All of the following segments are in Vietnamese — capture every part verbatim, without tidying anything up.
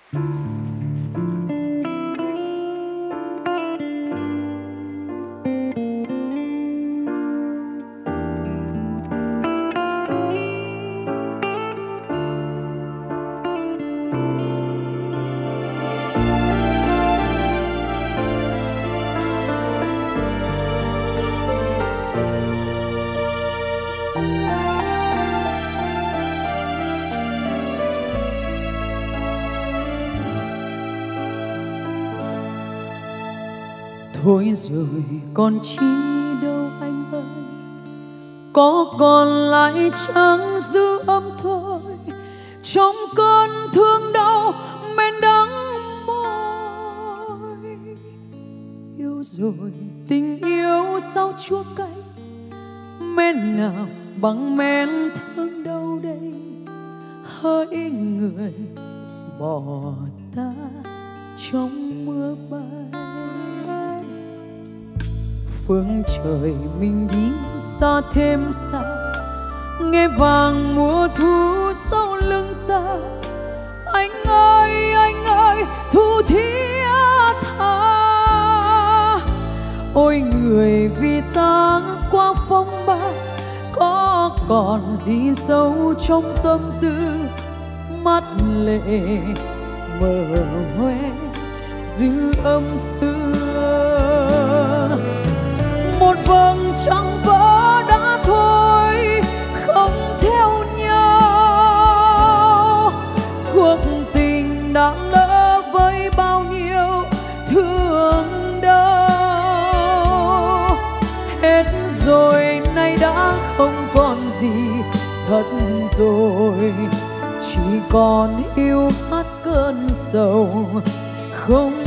Thôi rồi còn chi đâu anh ơi, có còn lại chẳng dư âm thôi, trong cơn thương đau men đắng môi. Yêu rồi tình yêu sao chua cay, men nào bằng men thương đâu đây, hỡi người bỏ ta trong mưa bay. Phương trời mình đi xa thêm xa, nghe vàng mùa thu sau lưng ta. Anh ơi anh ơi thu thiết tha, ôi người vì ta qua phong ba, có còn gì sâu trong tâm tư, mắt lệ mờ hoe dư âm xưa. Một vầng trăng vỡ đã thôi không theo nhau, cuộc tình đã lỡ với bao nhiêu thương đau. Hết rồi nay đã không còn gì thật rồi, chỉ còn yêu hát cơn sầu không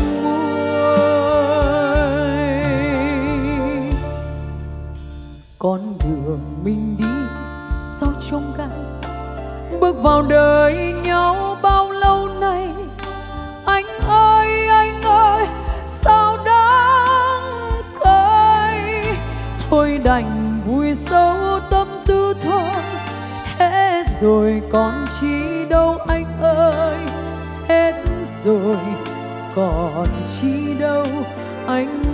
con đường mình đi sao trông gai. Bước vào đời nhau bao lâu nay, anh ơi anh ơi sao đáng cay. Thôi đành vui sâu tâm tư thôi, hết rồi còn chi đâu anh ơi, hết rồi còn chi đâu anh.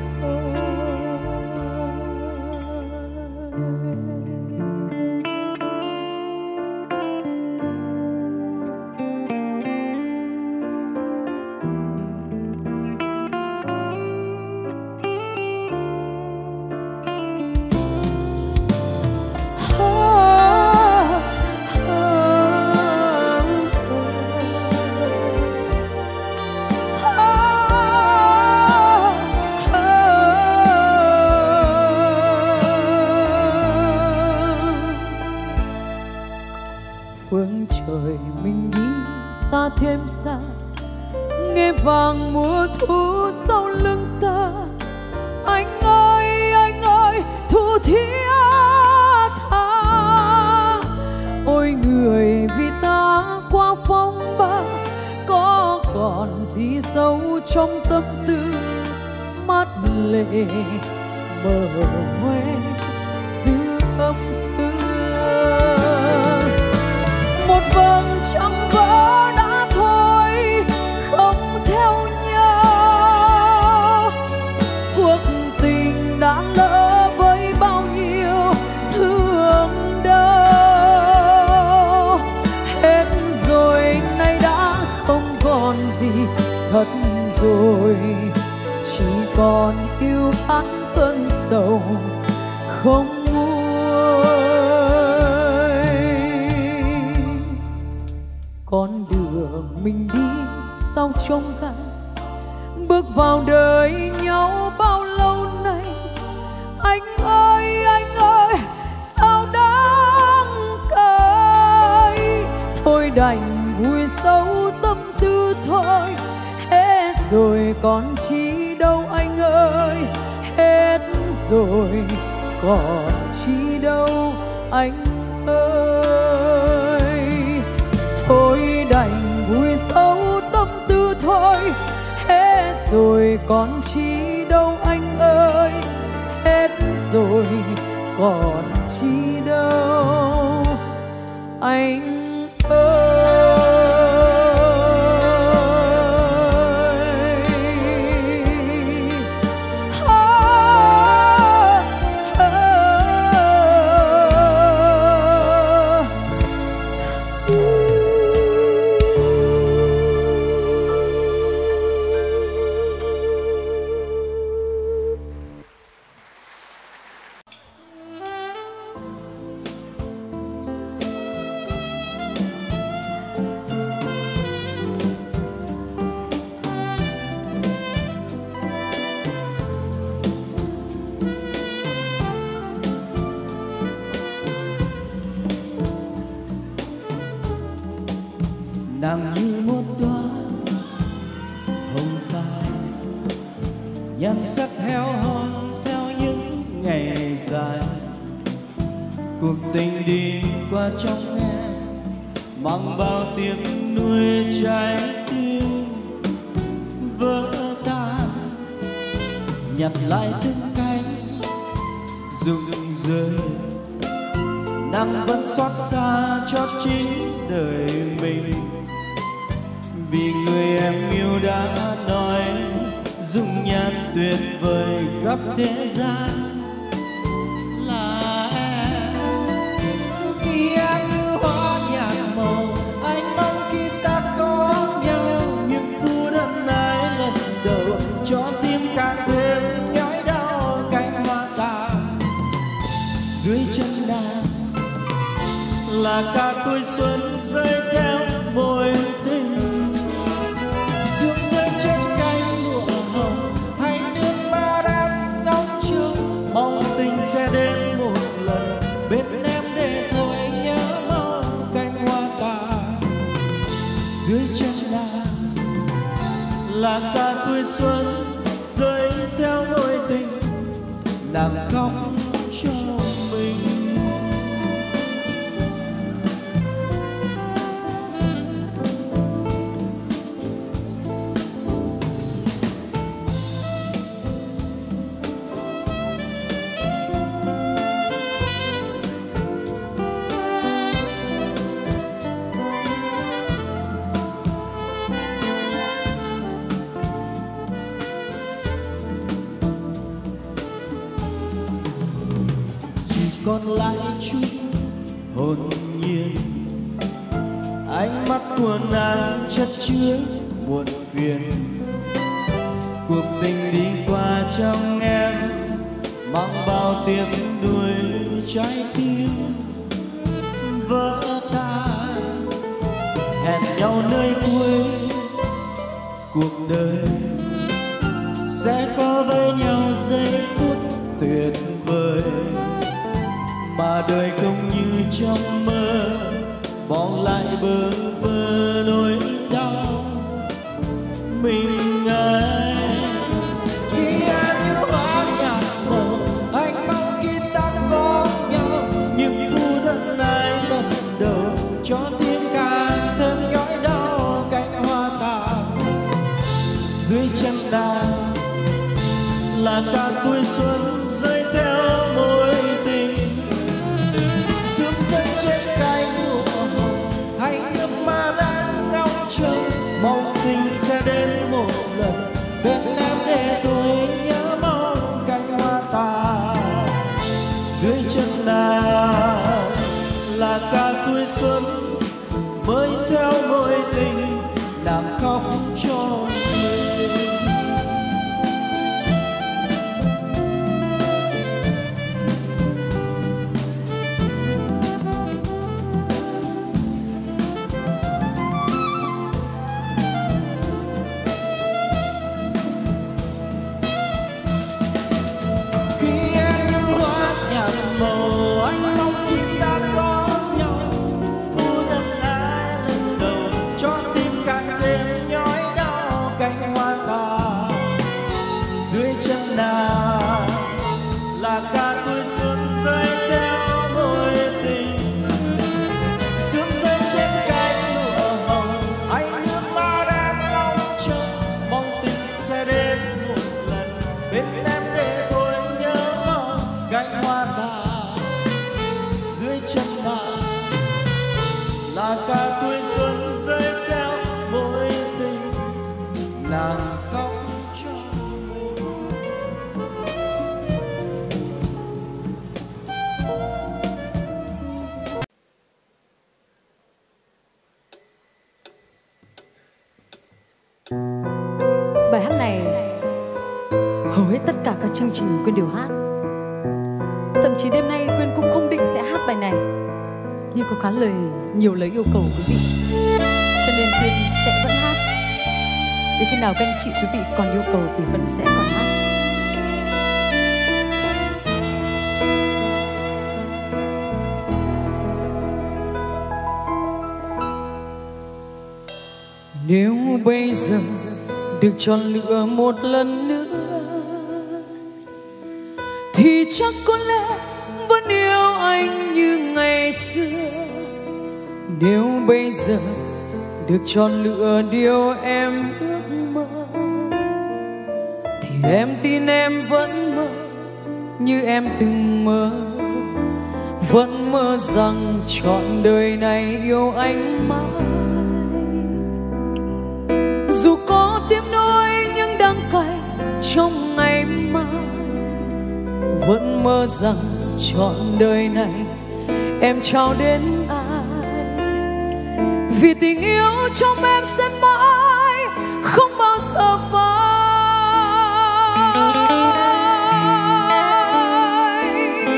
Phương trời mình đi xa thêm xa, nghe vàng mùa thu sau lưng ta. Anh ơi anh ơi thu thiết tha, ôi người vì ta qua phong ba, có còn gì sâu trong tâm tư, mắt lệ mờ hoe dư âm xưa. Một vầng trăng vỡ đã thôi không theo nhau, cuộc tình đã lỡ với bao nhiêu thương đau. Hết rồi nay đã không còn gì thật rồi, chỉ còn yêu hát cơn sầu không con đường mình đi sao trông gai. Bước vào đời nhau bao lâu nay, anh ơi anh ơi sao đáng cay. Thôi đành vui sâu tâm tư thôi, hết rồi còn chi đâu anh ơi, hết rồi còn chi đâu anh ơi. Thôi đành vui sâu tâm tư thôi, hết rồi còn chi đâu anh ơi, hết rồi còn chi đâu anh ơi. nàng như một đóa hồng phai, nhan sắc heo hon theo những ngày dài. Cuộc tình đi qua trong em mang bao tiếng nuôi trái tim vỡ tan, nhặt lại từng cánh rụng rơi. Nàng vẫn xót xa cho chính đời mình, vì người em yêu đã nói dung nhan tuyệt vời khắp thế gian là em. Khi em như hoa nhạt màu, anh mong khi ta có nhau, những phút ân ái lần đầu cho tim càng thêm nhói đau. Cánh hoa tàn dưới chân nàng là cả tuổi xuân rơi theo môi tình, sương rơi trên cánh lụa hồng hay nước ma đang ngóng trông. Mong tình sẽ đến một lần bên em để thôi nhớ mong. Cánh hoa tàn dưới chân nàng là cả tuổi xuân rơi theo môi tình, nàng khóc cho mình. Còn lại chút hồn nhiên, ánh mắt của nàng chất chứa muộn phiền. Cuộc tình đi qua trong em mang bao tiếng đuôi trái tim vỡ tan. Hẹn nhau nơi cuối cuộc đời sẽ có với nhau giây phút tuyệt vời, mà đời không như trong mơ bỏ lại bơ vơ nỗi đau mình ơi. Khi em như hoa nhạt màu, anh mong khi ta có nhau, những phút ân ái lần đầu cho tim càng thêm nhói đau. Cánh hoa tàn dưới chân nàng là cả tuổi xuân rơi theo môi tình, trên cánh lụa hồng hay nước ma đang ngóng trông. Mong tình sẽ đến một lần bên em để tôi nhớ mong. Cánh hoa tàn dưới chân nàng là cả tuổi xuân mới theo mối tình, nàng khóc cho mình. Là cả tuổi xuân rơi theo môi tình, sương rơi trên cánh lụa hồng hay nước ma đang ngóng trông. Mong tình sẽ đến một lần bên em để thôi nhớ mong. Cánh hoa tàn dưới chân nàng là cả tuổi xuân rơi theo môi tình, nàng khóc. Bài hát này hầu hết tất cả các chương trình Quyên đều hát. Thậm chí đêm nay Quyên cũng không định sẽ hát bài này, nhưng có khá lời nhiều lời yêu cầu quý vị, cho nên Quyên sẽ vẫn hát. Đến khi nào các anh chị quý vị còn yêu cầu thì vẫn sẽ còn hát. Nếu bây giờ được chọn lựa một lần nữa thì chắc có lẽ vẫn yêu anh như ngày xưa. Nếu bây giờ được chọn lựa điều em ước mơ thì em tin em vẫn mơ như em từng mơ, vẫn mơ rằng trọn đời này yêu anh mãi. Dù có tiếp nối những đắng cay trong ngày mai, vẫn mơ rằng trọn đời này em trao đến ai. Vì tình yêu trong em sẽ mãi không bao giờ phai.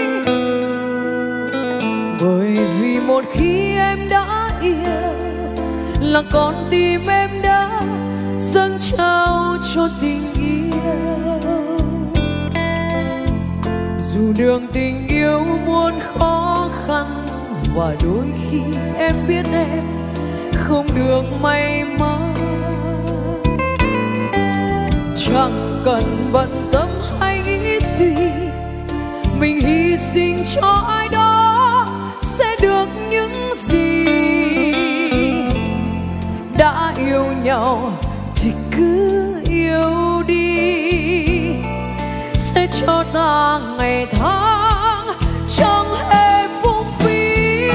Bởi vì một khi em đã yêu là con tim em đã dâng trao cho tình yêu. Dù đường tình yêu muôn khó khăn và đôi khi em biết em không được may mắn, chẳng cần bận tâm hay nghĩ suy, mình hy sinh cho ai đó sẽ được những gì. Đã yêu nhau thì cứ yêu đi, sẽ cho ta ngày tháng chẳng hề phung phí.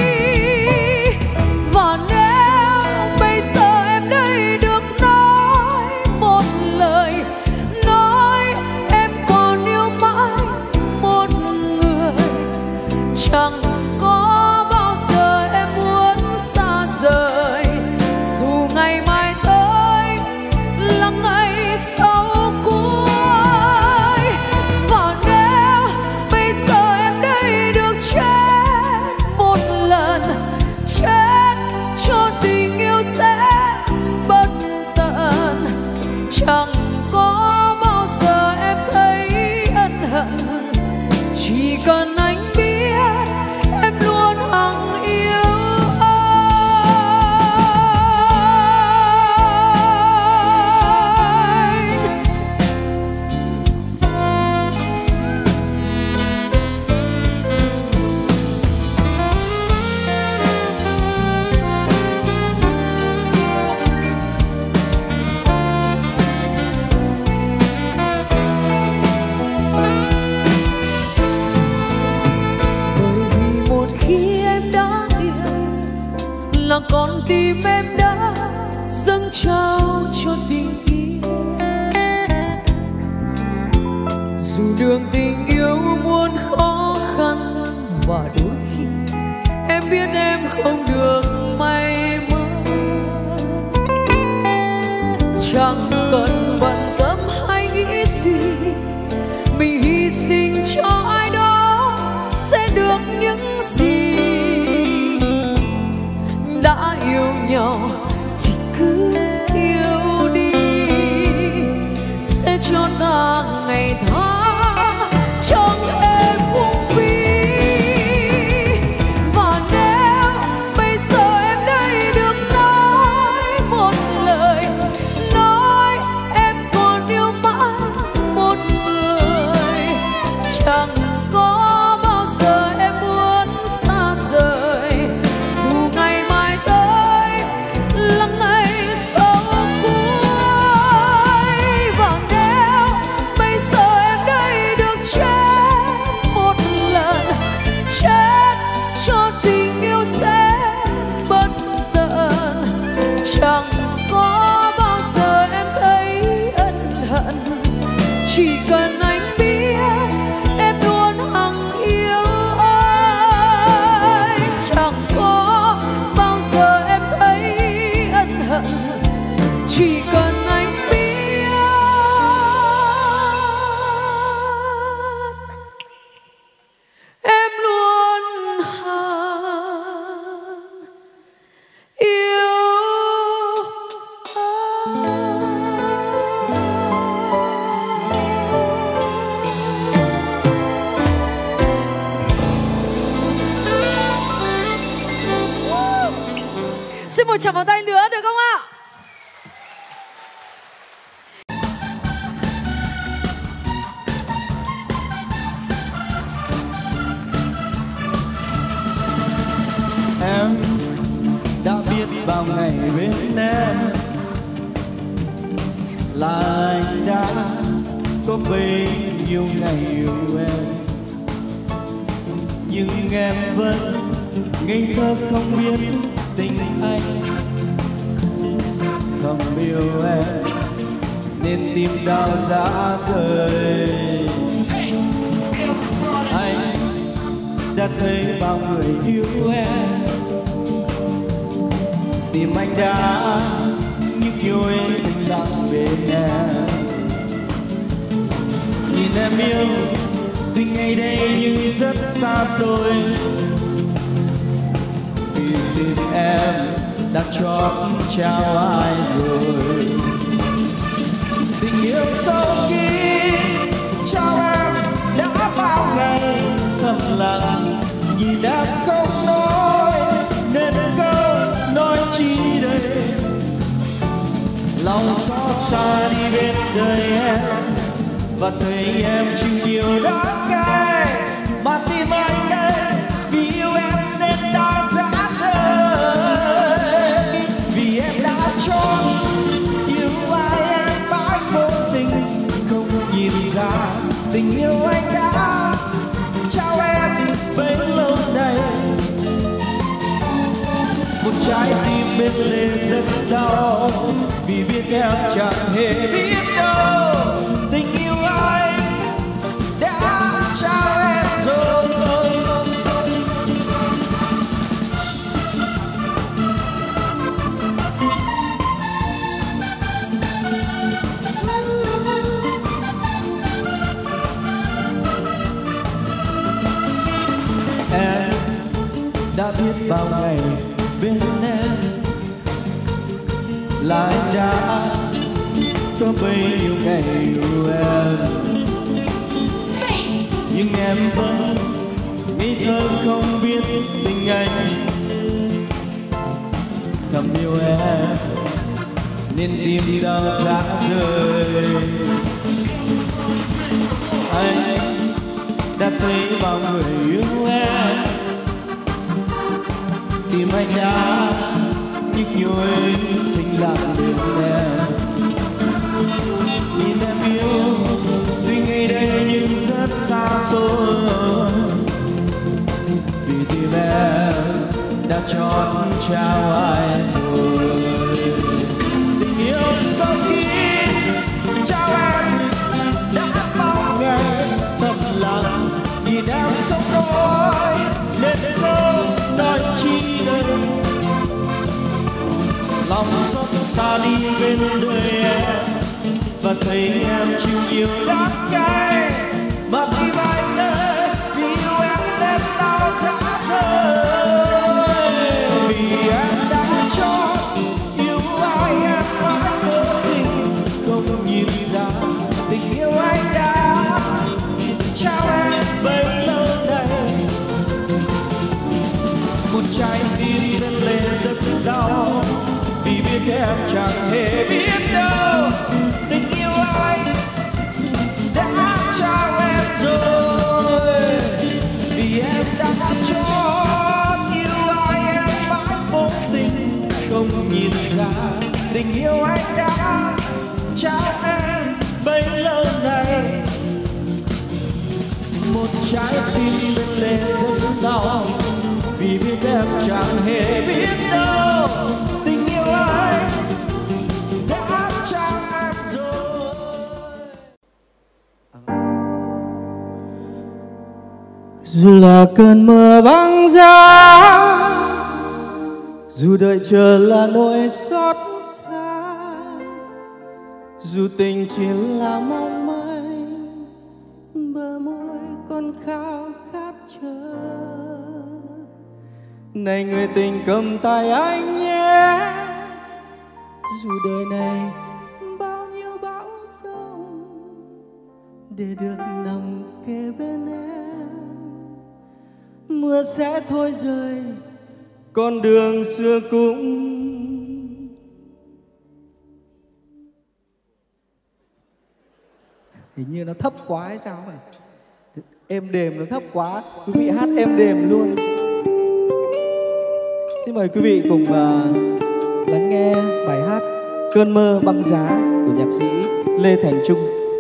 Và nếu bây giờ em đây được nói một lời, nói em còn yêu mãi một người, chẳng có bao giờ em muốn xa rời. Dù ngày mai tới là ngày sau cuối, và nếu bây giờ em đây được chết một lần, chết cho tình yêu sẽ bất tận, chẳng có bao giờ em thấy ân hận. Chỉ cần anh biết em luôn hằng yêu là con tim em đã dâng trao cho tình yêu. Dù đường tình yêu muôn khó khăn và đôi khi em biết em không được may mắn, chẳng cần bận tâm hay nghĩ suy, mình hy sinh cho ai đó sẽ được những gì. Đã yêu nhau thì cứ yêu đi, sẽ cho ta ngày tháng chẳng hề phung phí. Và nếu bây giờ em đây được nói một lời, nói em còn yêu mãi một người, chẳng có bao giờ em muốn xa rời. Dù ngày mai là ngày sau cuối, và nếu bây giờ em đây được chết một lần, chết cho tình yêu sẽ bất tận, chẳng có bao giờ em thấy ân hận. Chỉ cần anh biết em luôn hằng yêu anh, chẳng có bao giờ em thấy ân hận. Chỉ cần anh biết em luôn hằng yêu anh. Xin một tràng pháo tay nữa được không ạ? bao ngày bên em, là anh đã có bấy nhiêu ngày yêu em, nhưng em vẫn ngây thơ không biết tình anh. Không yêu em nên tim đau rã rời. Anh đã thấy bao người yêu em, tim anh đã nhức nhối lặng bên em. Nhìn em yêu tuy ngày đây nhưng rất xa xôi, vì tim em đã chót trao ai rồi. Tình yêu sâu kín trao em đã bao ngày thầm lặng, nhìn em không nói nên câu nói chi đây. Lòng xót xa đi bên đời em, và thấy em chịu nhiều đắng cay, mà tim anh đây vì yêu em nên đã rã rời. Vì em đã chọn yêu ai em mãi vô tình, không nhìn ra tình yêu anh đã trao em bấy lâu nay. Một trái tim bên lê rất đau, vì biết em chẳng hề biết đâu tình yêu anh đã trao em rồi. Em đã biết bao ngày bên em, là anh đã có bấy nhiêu ngày yêu em, nhưng em vẫn ngây thơ không biết tình anh. Thầm yêu em nên tim đau rã rời. Anh đã thấy bao người yêu em, tim anh đã nhức nhối thinh lặng bên em. Nhìn em yêu tuy ngày đây nhưng rất xa xôi, vì tim em đã chót trao ai rồi. Tình yêu sâu kín trao em đã bao ngày thầm lặng, nhìn em không nói nên câu nói chi đây. Lòng xót xa đi bên đời em, và thấy em chịu nhiều đắng cay, mà tim anh ơi vì yêu em nên đau rã rời. Vì em đã cho yêu ai em mãi vô tình, không nhìn ra tình yêu anh đã trao em bấy lâu nay. Một trái tim bên lê rất đau, vì biết em chẳng hề biết đâu tình yêu anh đã trao em rồi. Vì em đã chót yêu ai em mãi vô tình, không nhìn ra tình yêu anh đã trao em bấy lâu nay. Một trái tim bên lê rất đau, vì biết em chẳng hề biết đâu tình yêu anh đã trao em rồi. Dù là cơn mưa băng giá, dù đợi chờ là nỗi xót xa, dù tình chỉ là mong manh, bờ môi còn khao khát chờ. Này người tình cầm tay anh nhé, dù đời này bao nhiêu bão giông, để được nằm kề bên em, mưa sẽ thôi rơi, con đường xưa cũng hình như nó thấp quá hay sao vậy? Êm đềm nó thấp quá, quý vị hát êm đềm luôn. Xin mời quý vị cùng uh, lắng nghe bài hát Cơn mơ băng giá của nhạc sĩ Lê Thành Trung.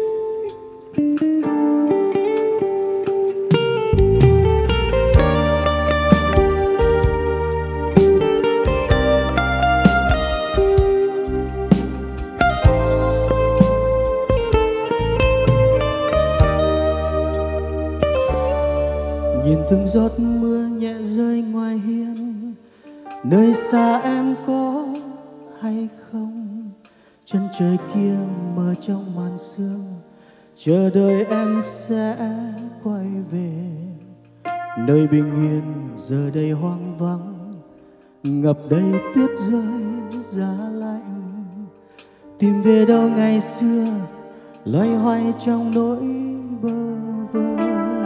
Nhìn từng giọt mưa nhẹ rơi ngoài hiên, nơi xa em có hay không? Chân trời kia mờ trong màn sương, chờ đợi em sẽ quay về. Nơi bình yên giờ đây hoang vắng, ngập đầy tuyết rơi giá lạnh. Tìm về đâu ngày xưa loay hoay trong nỗi bơ vơ.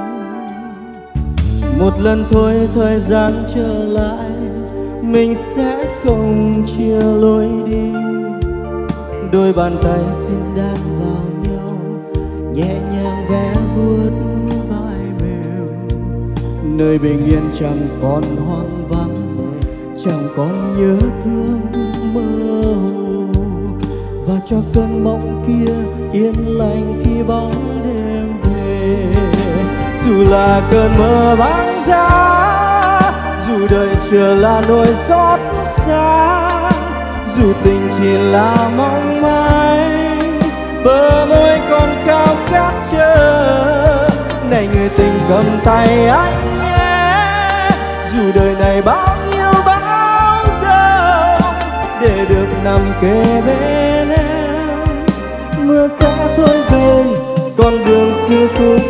Một lần thôi thời gian trở lại, mình sẽ không chia lối đi. Đôi bàn tay xin đan vào nhau, nhẹ nhàng vẽ vuốt vai mềm. Nơi bình yên chẳng còn hoang vắng, chẳng còn nhớ thương mơ hồ. Và cho cơn mộng kia yên lành khi bóng đêm về. Dù là cơn mơ băng giá, dù đời chờ là nỗi xót xa, dù tình chỉ là mong manh, bờ môi còn khao khát chờ. Này người tình cầm tay anh nhé, dù đời này bao nhiêu bão giông, để được nằm kề bên em. Mưa sẽ thôi rơi, con đường xưa cũng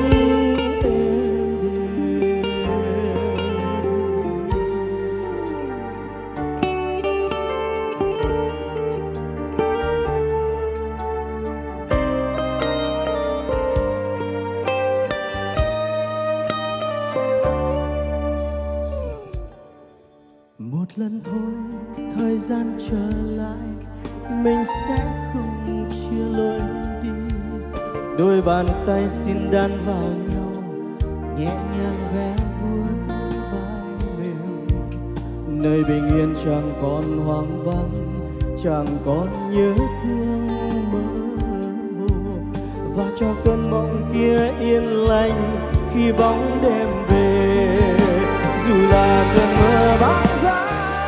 lần thôi thời gian trở lại, mình sẽ không chia lối đi. Đôi bàn tay xin đan vào nhau, nhẹ nhàng vẽ vuốt vai mềm. Nơi bình yên chẳng còn hoang vắng, chẳng còn nhớ thương mơ hồ. Và cho cơn mộng kia yên lành khi bóng đêm về. Dù là cơn mơ bão giá,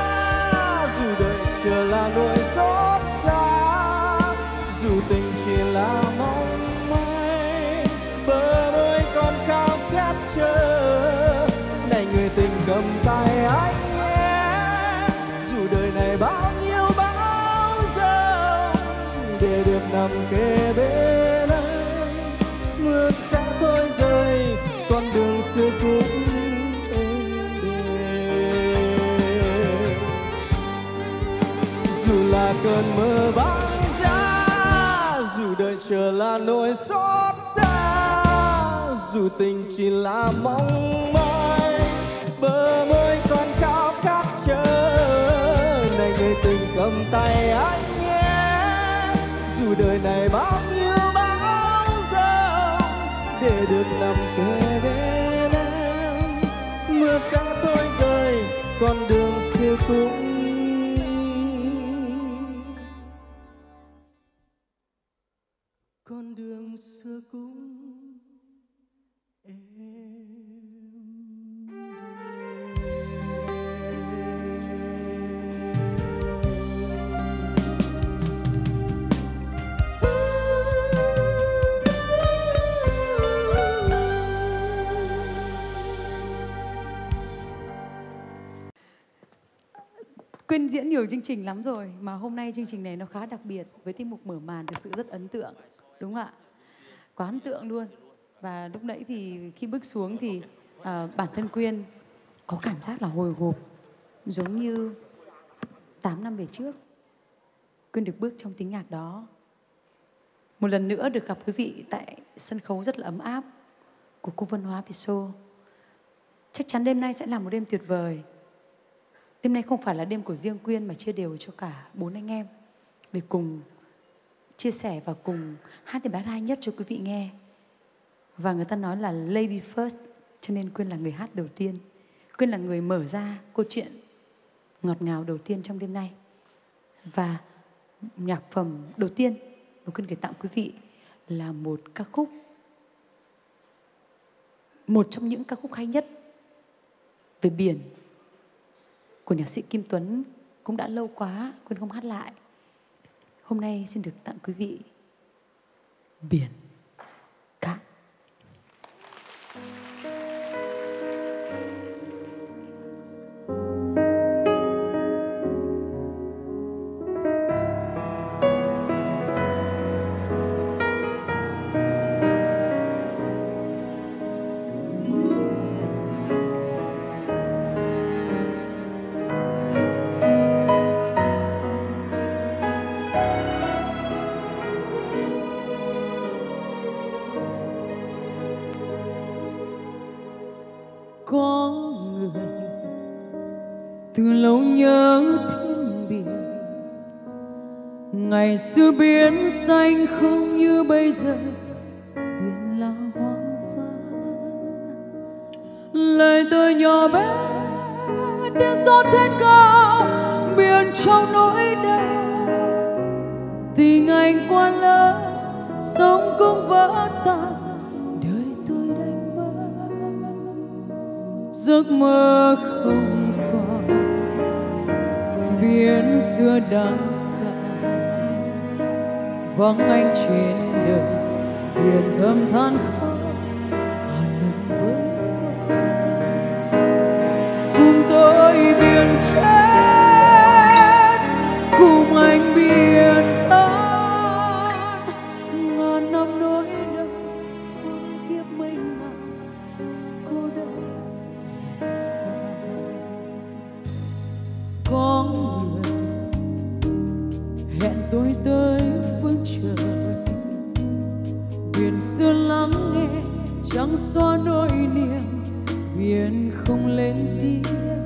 chờ là nỗi xót xa, dù tình chỉ là mong manh, bờ môi còn khao khát chờ. Này người tình cầm tay anh nhé, dù đời này bao nhiêu bão giông, để được nằm kề bên anh. Mưa sẽ thôi rơi, con đường xưa cũng là cơn mơ băng giá, dù đời chờ là nỗi xót xa, dù tình chỉ là mong manh, bờ môi còn khao khát chờ. Này người tình cầm tay anh nhé, dù đời này bao nhiêu bão giông, để được nằm kề bên em. Mưa sẽ thôi rơi, con đường xưa cũng con đường xưa cũng êm Quyên diễn nhiều chương trình lắm rồi, mà hôm nay chương trình này nó khá đặc biệt với tiết mục mở màn thực sự rất ấn tượng, đúng không ạ? Quá ấn tượng luôn. Và lúc nãy thì khi bước xuống thì uh, bản thân Quyên có cảm giác là hồi hộp, giống như tám năm về trước Quyên được bước trong tiếng nhạc đó. Một lần nữa được gặp quý vị tại sân khấu rất là ấm áp của Cung Văn Hóa Piso. Chắc chắn đêm nay sẽ là một đêm tuyệt vời. Đêm nay không phải là đêm của riêng Quyên mà chia đều cho cả bốn anh em để cùng chia sẻ và cùng hát những bài hát hay nhất cho quý vị nghe. Và người ta nói là lady first, cho nên Quyên là người hát đầu tiên. Quyên là người mở ra câu chuyện ngọt ngào đầu tiên trong đêm nay. Và nhạc phẩm đầu tiên Đỗ Quyên gửi tặng quý vị là một ca khúc, một trong những ca khúc hay nhất về biển của nhạc sĩ Kim Tuấn, cũng đã lâu quá Quyên không hát lại. Hôm nay xin được tặng quý vị Biển Cạn. Có người từ lâu nhớ thương biển, ngày xưa biển xanh không như bây giờ, biển là hoang vắng. Lời tôi nhỏ bé tiếng gió thét cao, biển trong nỗi đau. Tình anh quá lớn, sống cũng vỡ tan, giấc mơ không còn. Biển xưa đã cạn, vắng anh trên đời. Biển thầm than khóc ngàn lần với tôi. Cùng tôi biển chết, cùng anh biển tan. Ngàn năm nỗi đau, kiếp mênh mang cô đơn. Có người hẹn tôi tới phương trời, biển xưa lắng nghe chẳng xóa nỗi niềm. Biển không lên tiếng,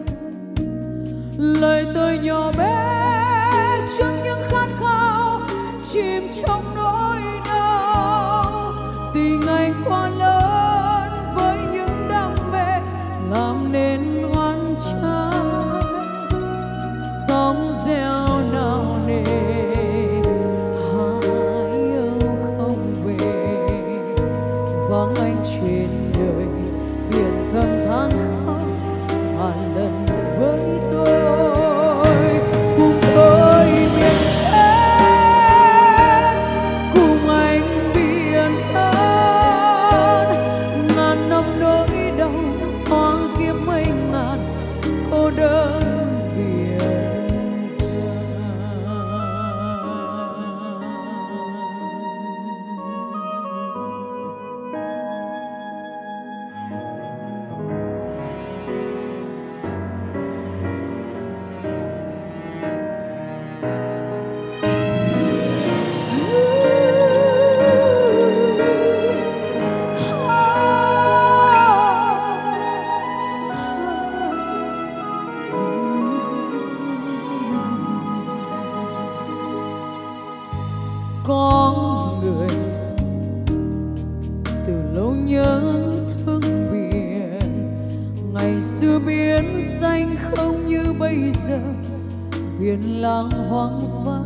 lời tôi nhỏ bé trước những khát khao, chìm trong nỗi đau. Tình anh quá lớn với những đam mê, làm nên oan trái. Sóng reo nào nề, hai yêu không về. Vắng anh trên đời, biển thầm than khóc ngàn lần với tôi. Cùng tôi biển chết, cùng anh biển tan. Ngàn năm nỗi đau, hoa kiếp mênh ngàn cô đơn. Có người từ lâu nhớ thương biển, ngày xưa biển xanh không như bây giờ, biển lặng hoang vắng.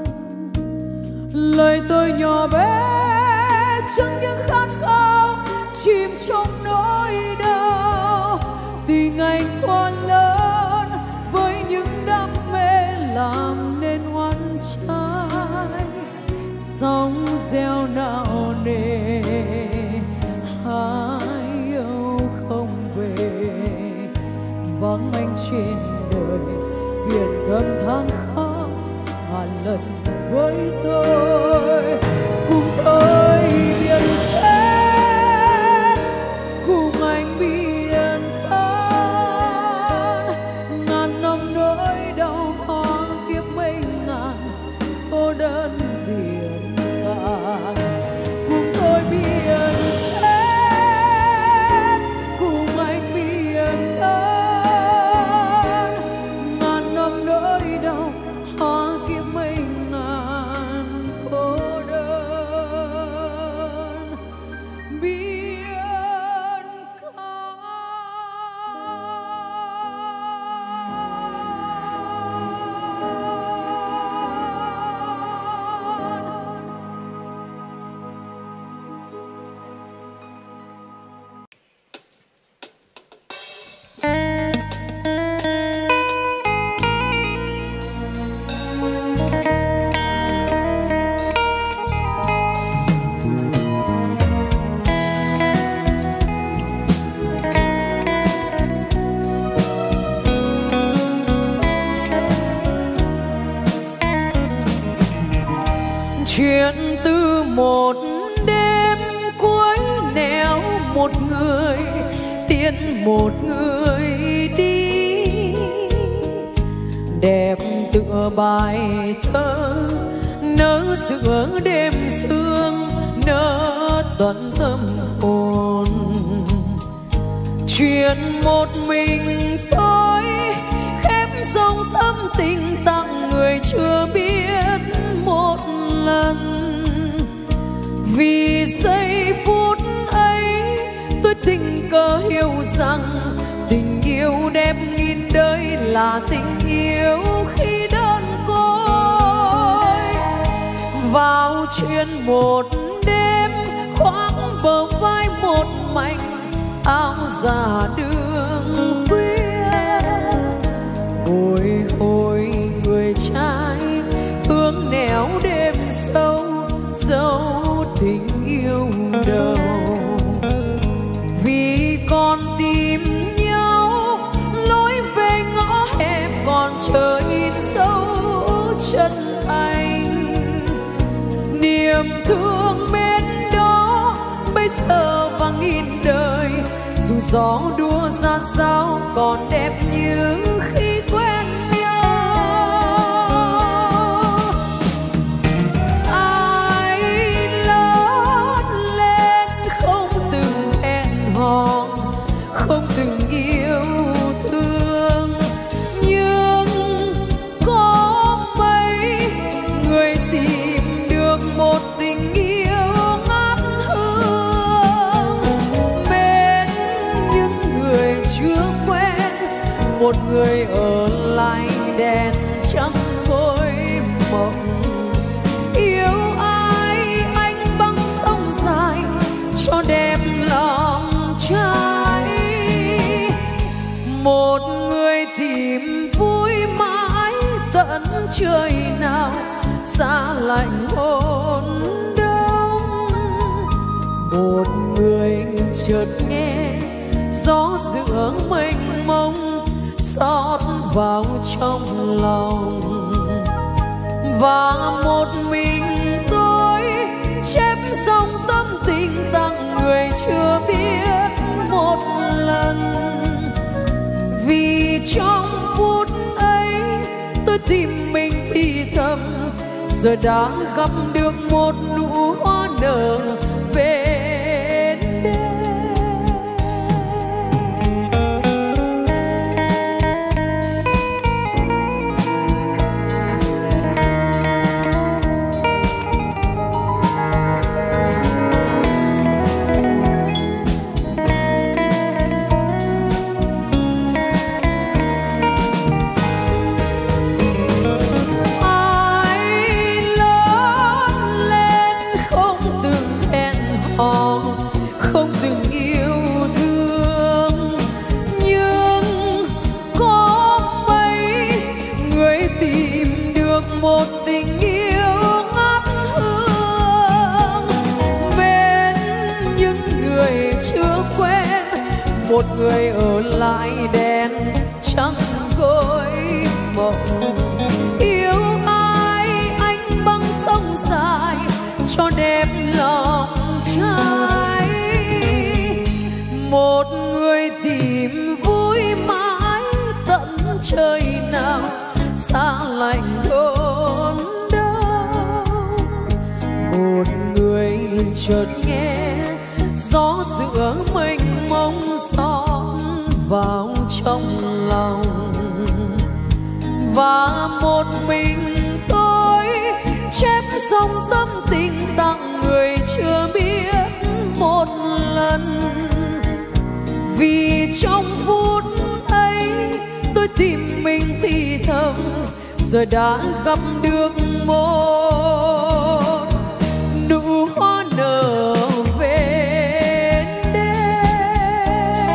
Lời tôi nhỏ bé trong những khát khao, chìm trong nỗi đau. Tình anh quá lớn với những đam mê, làm nên oan trái. Sóng reo nào nề, hai yêu không về. Vắng anh trên đời, biển thầm than khóc ngàn lần với tôi. Cùng tôi biển chết, cùng anh biển tan. Ngàn năm nỗi đau, hoa kiếp mênh ngàn cô đơn biển. Cùng tôi biển chết, cùng anh biển tan. Ngàn năm nỗi đau, hoa kiếp mênh ngàn cô đơn biển cạn. chuyện từ một đêm cuối nẻo một người tiễn một người đi, đẹp tựa bài thơ nở giữa đêm sương, nở tận tâm hồn. Chuyện một mình tôi khép dòng tâm tình tặng người chưa biết một lần. Vì giây phút ấy tôi tình cờ hiểu rằng tình yêu đẹp nghìn đời là tình yêu khi đơn côi. Vào chuyện một đêm khoác bờ vai một mảnh áo già đường khuya, bồi hồi người trai hướng nẻo đêm sâu dấu tình yêu đầu. Vì còn tìm nhau lối về ngõ hẹp còn chờ in dấu chân anh, niềm thương bên đó bây giờ vang nghìn đời. Dù gió đua ra sao còn đẹp như khi quen nhau. Ai lớn lên không từng hẹn hò, không từng yêu thương, nhưng có mấy người tìm được một tình yêu ngát hương. Bên những người chưa quen, một người ở lại đèn trắng ngôi mộng. Yêu ai anh băng sông dài cho đẹp lòng trai. Một người tìm vui mãi tận trời nào xa lạnh hôn đông. Một người chợt nghe gió giữa mênh mông xót vào trong lòng. Và một mình tôi chép dòng tâm tình tặng người chưa biết một lần. Vì trong phút ấy tôi tìm mình thì thầm, giờ đã gặp được một nụ hoa nở về đêm. Không từng yêu thương, nhưng có mấy người tìm được một tình yêu ngát hương. Bên những người chưa quen, một người ở lại đèn trắng gối mộng. Yêu ai anh băng sông dài cho đẹp lòng trai. Một người tìm vui mãi tận trời nào xa lạnh đốn đau. Một người chợt nghe gió giữa mênh mông xót vào trong lòng. Và một mình tôi chép dòng tâm tình tặng người chưa biết một lần. Vì trong phút ấy tôi tìm mình thì thầm, giờ đã gặp được một nụ hoa nở về đêm.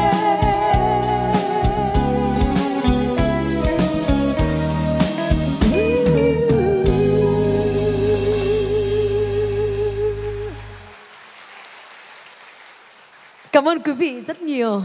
Cảm ơn quý vị rất nhiều.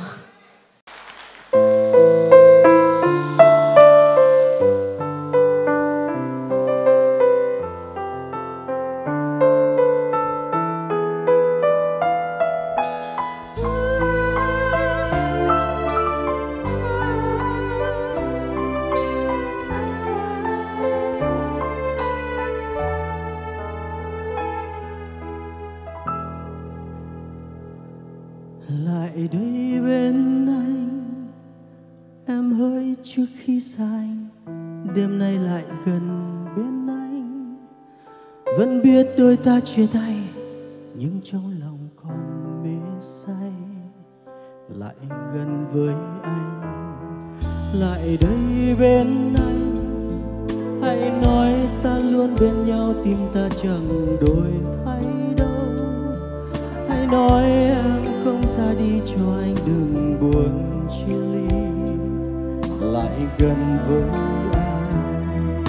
lại đây bên anh, em hỡi trước khi xa anh, đêm nay lại gần bên anh. Vẫn biết đôi ta chia tay, nhưng trong lòng còn mê say. Lại gần với anh, lại đây bên anh, hãy nói ta luôn bên nhau, tim ta chẳng đổi thay đâu. Hãy nói em không xa đi cho anh đừng buồn chia ly. Lại gần với anh,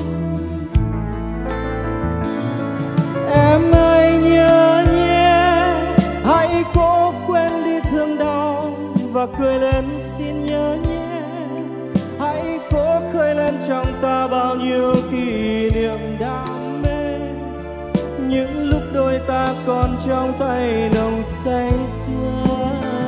em ơi nhớ nhé, hãy cố quên đi thương đau và cười lên xin nhớ nhé. Hãy cố khơi lên trong ta bao nhiêu kỷ niệm đam mê, những lúc đôi ta còn trong tay nồng say sưa.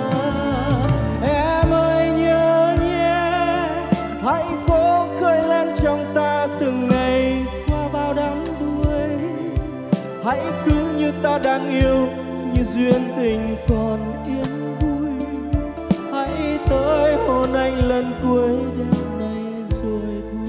Em ơi nhớ nhé, hãy cố khơi lên trong ta từng ngày qua bao đắm đuối. Hãy cứ như ta đang yêu, như duyên tình còn yên vui. Hãy tới hôn anh lần cuối đêm nay rồi thôi.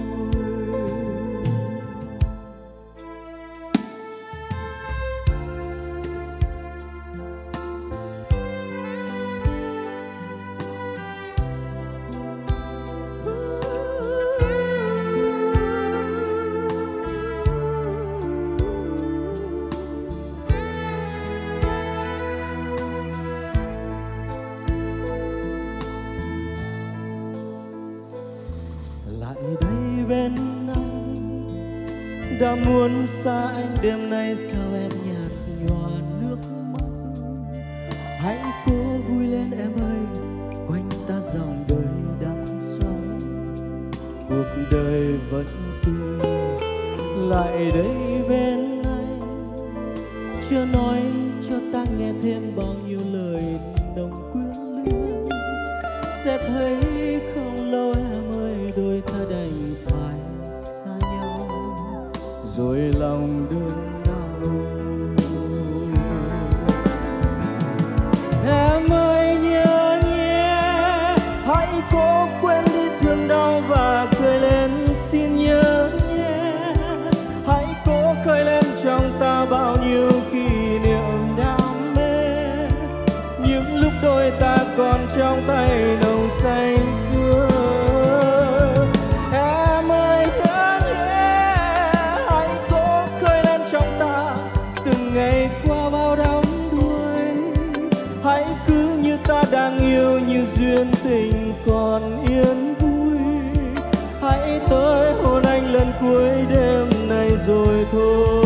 Lại đây bên anh, đã muốn xa anh đêm nay sao em nhạt nhòa nước mắt. Hãy cố vui lên em ơi, quanh ta dòng đời đắm sâu, cuộc đời vẫn tươi. Lại đây bên anh, chưa nói cho ta nghe thêm bao nhiêu lời nồng quyến luyến. Sẽ thấy không lâu em ơi, đôi ta đành phải xa nhau, rồi lòng đơn đau. Em ơi nhớ nhé, hãy cố quên đi thương đau và cười lên xin nhớ nhé. Hãy cố khơi lên trong ta bao nhiêu kỷ niệm đam mê, những lúc đôi ta còn trong tay nồng say sưa. Em ơi nhớ nhé, hãy cố khơi lên trong ta từng ngày qua bao đắm đuối. Hãy cứ như ta đang yêu, như duyên tình còn yên vui. Hãy tới hôn anh lần cuối đêm này rồi thôi.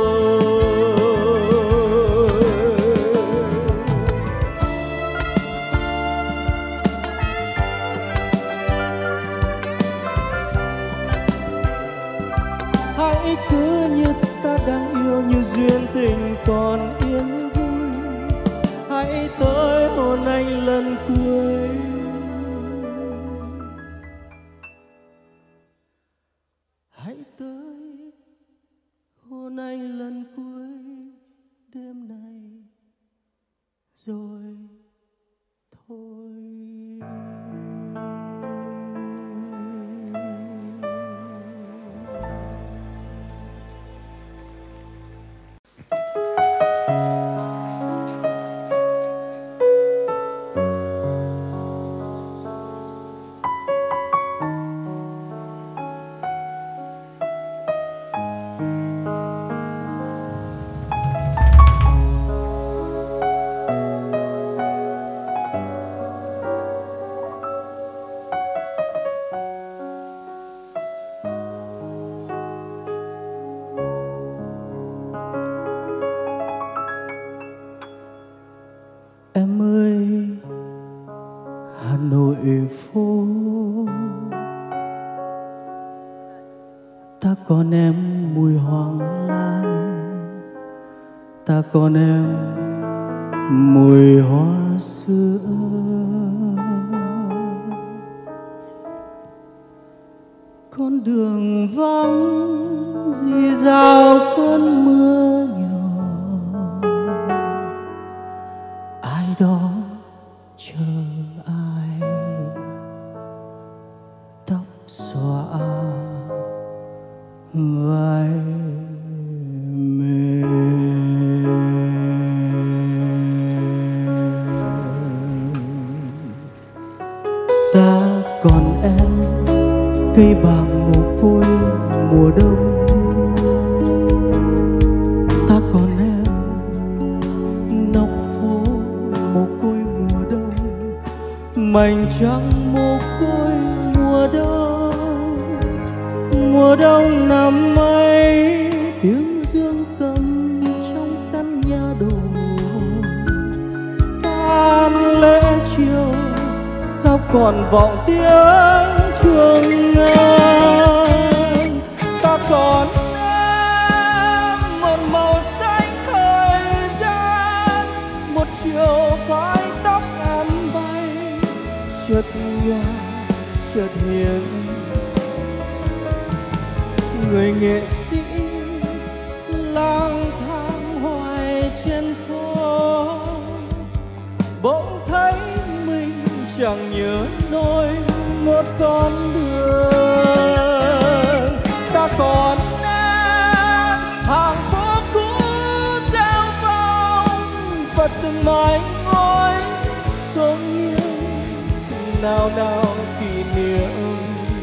Hãy cứ như ta đang yêu, như duyên tình còn yên vui. Hãy tới hôn anh lần cuối. Hãy tới hôn anh lần cuối đêm này rồi thôi. Em ơi Hà Nội phố, ta còn em mùi hoàng lan, ta còn em mùi hoa sữa. Con đường vắng rì rào cơn mưa nhỏ, ai đó chờ cây bàng mồ côi mùa đông. Ta còn em nóc phố mồ côi mùa đông, mảnh trăng mồ côi mùa đông. Mùa đông năm ấy tiếng dương cầm trong căn nhà đồ. Tan lễ chiều sao còn vọng tiếng chuông ngân. Ta còn em một màu xanh thời gian, một chiều phái tóc em bay chợt nhòa chợt hiện. Người nghệ sĩ lang thang hoài trên phố, bỗng thấy mình chẳng nhớ nổi một con đường. Ta còn em hàng phố cũ rêu phong, và từng mái ngói số nghiêng nào nào kỷ niệm.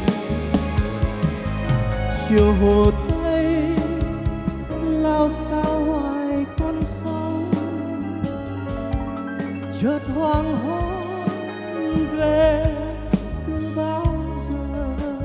Chiều hồ Tây lao sao hoài con sông, chợt hoàng hôn về từ bao giờ.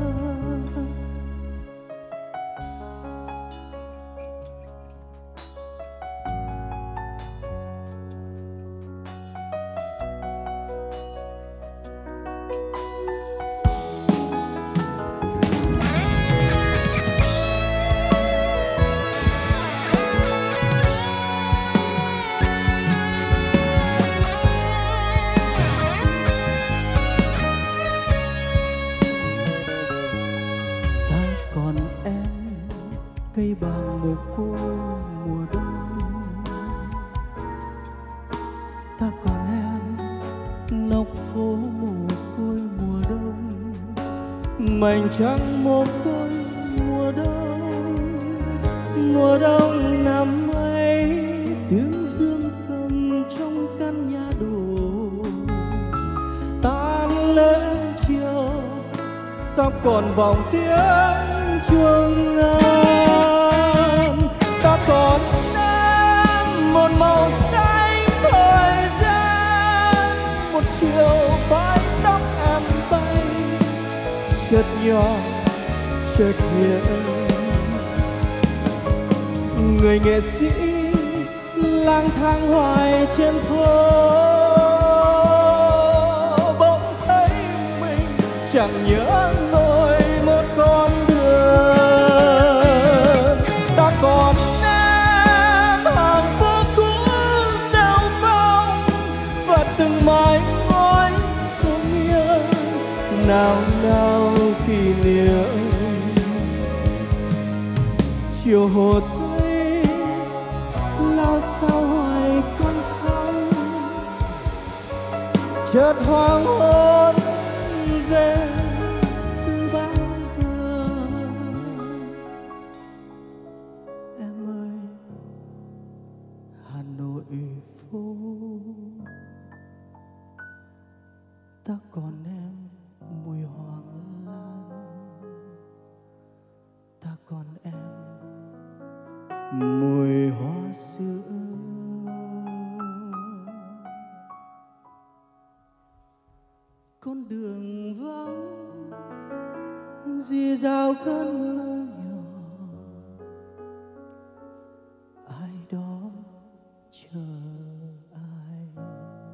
Cây bàng mồ côi mùa đông. Ta còn em nóc phố mồ côi mùa đông, mảnh trăng mồ côi mùa đông. Mùa đông năm ấy tiếng dương cầm trong căn nhà đồ. Tan lễ chiều sao còn vọng tiếng chuông ngân. Ta còn em một màu xanh thời gian, một chiều phái tóc em bay chợt nhỏ chợt hiện. Người nghệ sĩ lang thang hoài trên phố, bỗng thấy mình chẳng nhớ nổi một con đường. Ta còn em hàng phố cũ rêu phong, và từng mái ngói số nghiêng nào nào kỷ niệm. Chiều hồ Tây lao sao hoài con sông, chợt hoàng hôn về từ bao giờ. Em ơi Hà Nội phố, ta còn em mùi hoàng lan. Ta còn em mùi hoa sữa. Con đường vắng rì rào cơn mưa nhỏ, ai đó chờ ai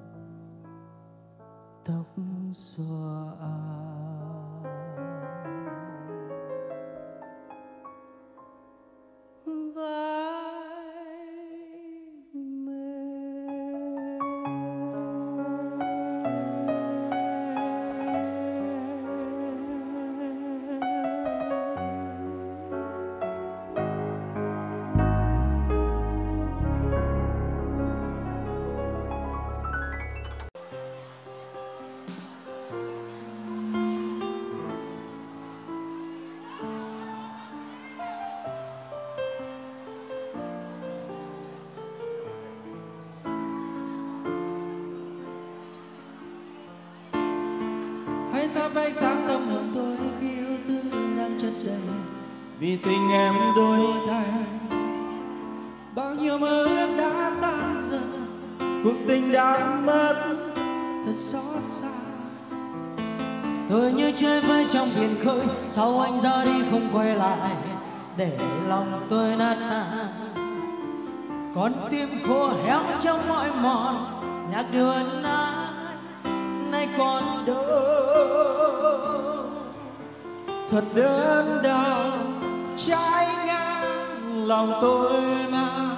tóc xõa. Hãy ta bay sáng tâm hồn tôi khi yêu thương. chất đầy vì tình em đổi thay. Bao nhiêu mơ ước đã tan dần, cuộc tình đã mất thật xót xa. Tôi như chơi vơi trong biển khơi, sau anh ra đi không quay lại, để lòng tôi nát nát. Con tim khô héo trong mọi mòn, nhạc đưa anh nay còn đâu. Thật đớn đau trái ngang lòng tôi mà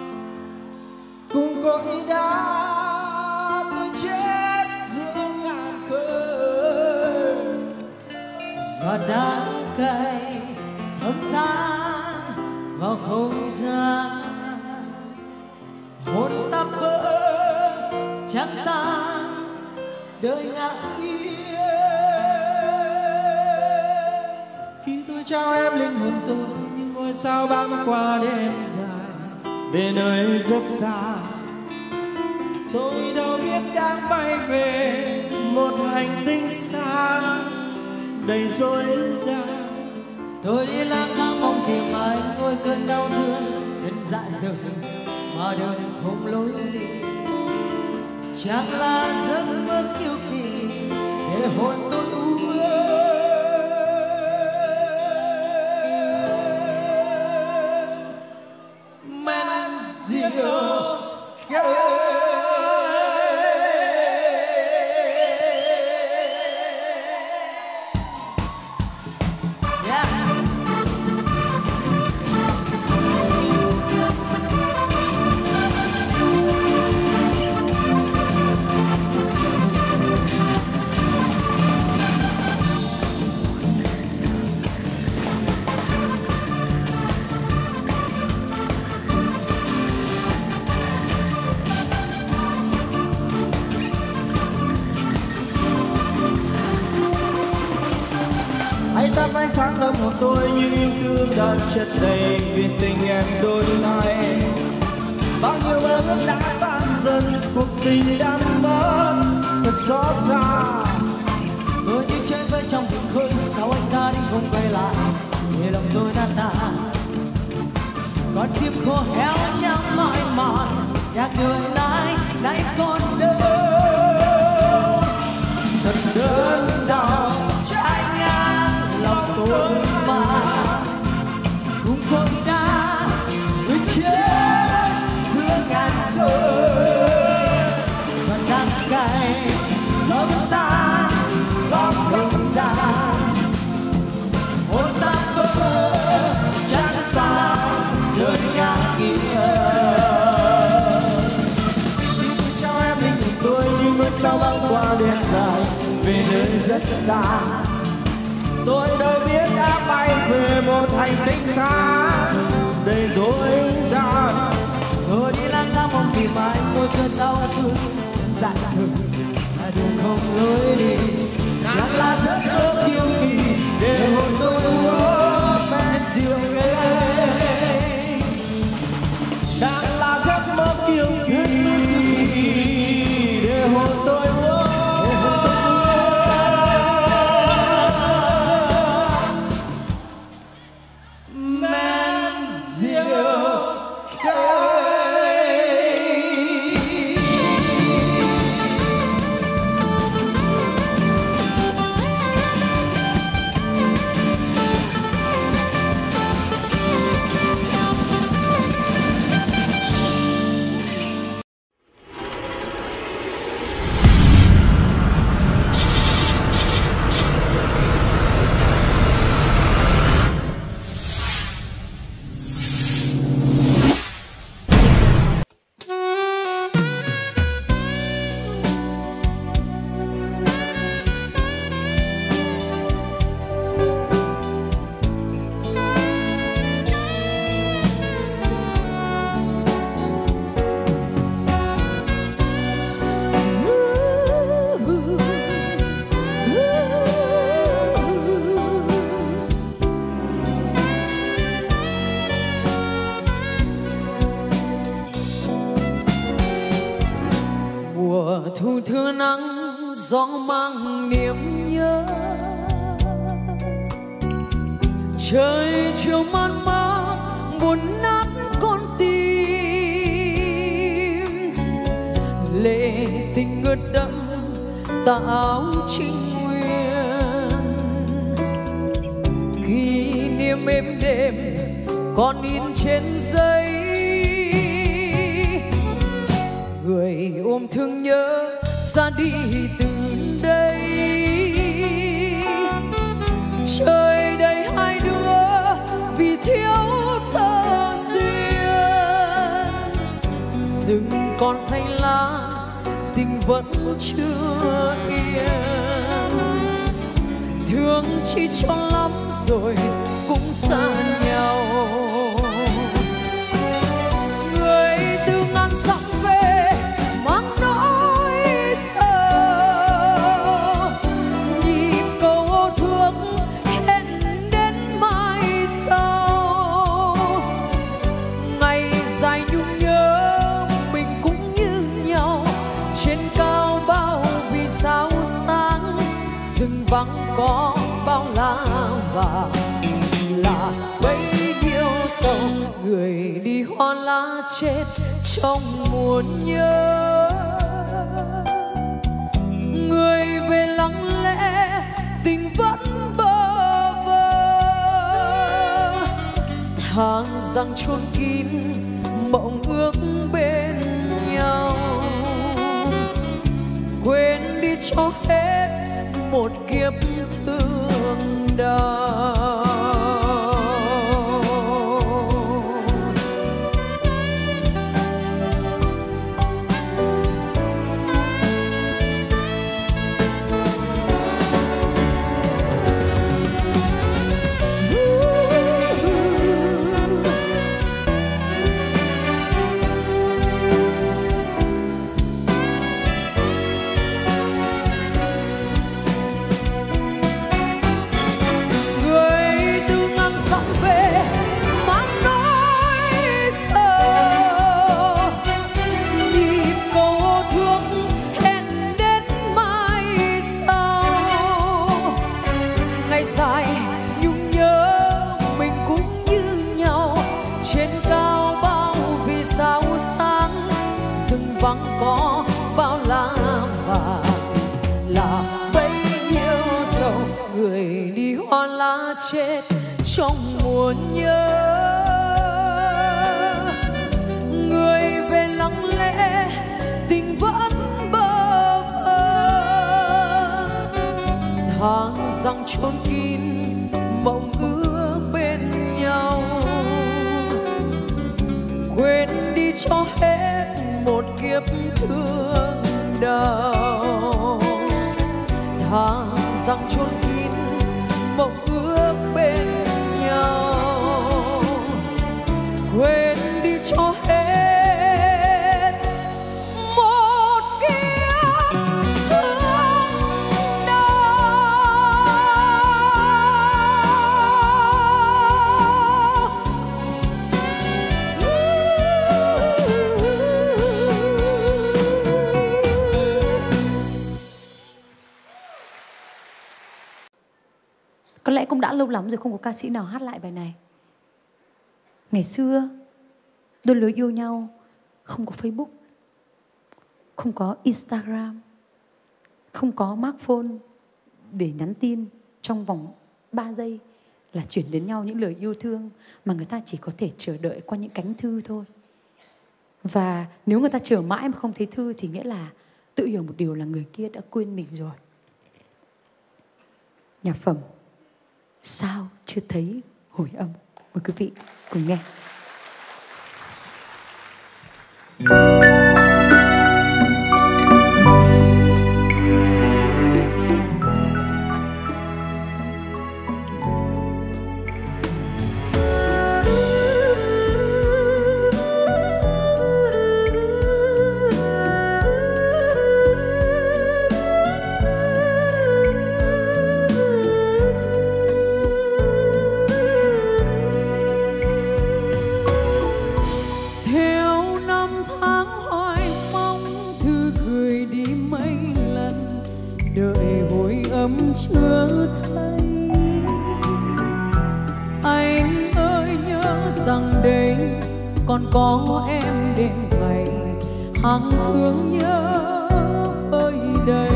cùng cõi đá tôi chết giữa ngàn khơi. Giọt đắng cay thấm than vào không gian, hồn ta vỡ trắng tan đời ngạc nhiên. Khi tôi trao em linh hồn tôi như ngôi sao băng qua đêm dài về nơi rất xa, tôi đâu biết đang bay về một hành tinh xa đầy dối gian. Tôi đi lang thang mong tìm anh ngôi cơn đau thương đến dạ dày mà đường không lối đi. Chẳng là giấc mơ kiêu kỳ để hồn tôi u ơ. Men rượu thắp ánh sáng tâm hồn tôi như yêu thương đã chất đầy vì tình em đôi tay. Bao nhiêu mơ ước đã tan dần, cuộc tình đã mất thật xót xa. Tôi như chơi vơi trong biển khơi, sao anh ra đi không quay lại, để lòng tôi nát nát. Con tim khô héo trong mỏi mòn, nhạc người nay nay còn đâu. Thật đớn đau trái ngang lòng tôi mà cũng không đã tôi chết giữa ngàn khơi. Giọt đắng cay thấm tan góc không gian, hồn ta vỡ trắng tan đời ngang kia. cho em linh hồn tôi như ngôi sao băng qua đêm dài về nơi rất xa. Tôi đâu biết đã bay về một hành tinh xa đầy rối ren. Tôi đi lang thang mong tìm anh tôi cơn đau thương dại dột mà đường không lối đi. Chẳng là giấc mơ kiêu kỳ để hồn tôi uống men rượu ngây. Đang là giấc mơ kiêu kỳ để hồn tôi uống thu thưa nắng gió mang niềm nhớ trời chiều man mác buồn nát con tim, lệ tình ướt đẫm tà áo trinh nguyên, kỷ niệm êm đềm còn in trên giấy. Người ôm thương nhớ ra đi từ đây, trời đầy hai đứa vì thiếu tơ duyên. Rừng còn thanh lá tình vẫn chưa yên, thương chỉ cho lắm rồi cũng xa nhau. Người từ ngàn dặm về mang nỗi sợ, nhịp cầu thương hẹn đến mai sau. Ngày dài nhung nhớ mình cũng như nhau, trên cao bao vì sao sáng, rừng vắng có bao la vàng là bấy nhiêu sầu. Người đi hoa lá chết trong muôn nhớ, người về lặng lẽ tình vẫn bơ vơ. Tháng răng chôn kín mộng ước bên nhau, quên đi cho hết một kiếp thương đau. Có bao la vàng là bấy nhiêu sầu. Người đi hoa lá chết trong muôn nhớ, người về lặng lẽ tình vẫn bơ vơ. Tháng răng chôn kín mộng ước bên nhau, quên đi cho hết một kiếp thương đau. Tháng răng chôn kín mộng ước bên nhau, quên đi cho hết một kiếp thương đau. Có lẽ cũng đã lâu lắm rồi không có ca sĩ nào hát lại bài này. Ngày xưa, đôi lứa yêu nhau không có Facebook, không có Instagram, không có smartphone để nhắn tin trong vòng ba giây là chuyển đến nhau những lời yêu thương, mà người ta chỉ có thể chờ đợi qua những cánh thư thôi. Và nếu người ta chờ mãi mà không thấy thư thì nghĩa là tự hiểu một điều là người kia đã quên mình rồi. Nhạc phẩm Sao Chưa Thấy Hồi Âm, mời quý vị cùng nghe. đây còn có em đêm ngày hàng thương nhớ vơi đầy.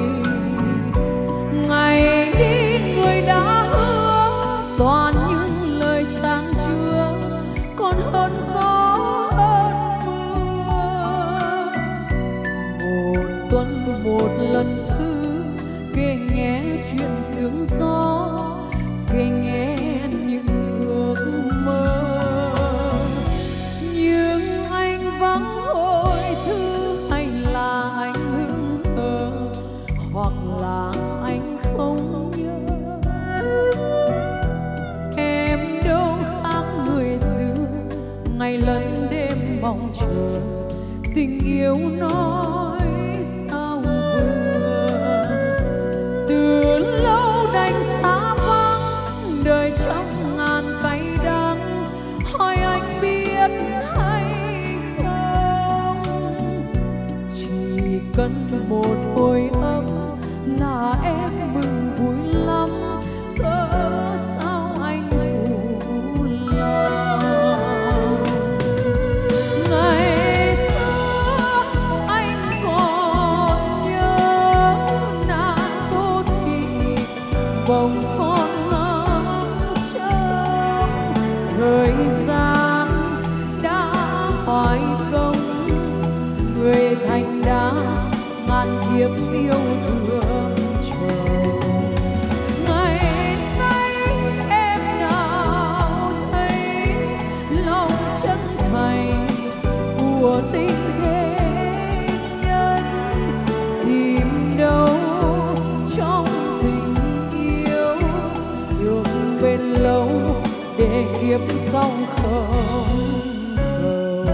Ngày đi người đã hứa toàn những lời chan chứa còn hơn gió hơn mưa. Một tuần một lần thư kể nghe chuyện sương gió, kể nghe những ước mơ. Nhưng anh vắng hồi thư hay là anh hững hờ, hoặc là anh không nhớ. Em đâu khác người xưa ngày lẫn đêm mong chờ tình yêu nói sao vừa. Từ lâu đành xa vắng đời trong ngàn cay đắng, hỏi anh biết hay không. Chỉ cần một hồi ấm là em mừng vui lắm, cớ sao anh phụ lòng. Ngày xưa anh còn nhớ nàng Tô Thị bồng con ngắm trông. Thời gian đã hoài công, người thành đã ngàn kiếp yêu thương chờ. Ngày nay em nào thấy lòng chân thành của tình thế nhân, tìm đâu trong tình yêu được bền lâu để kiếp sau không sầu.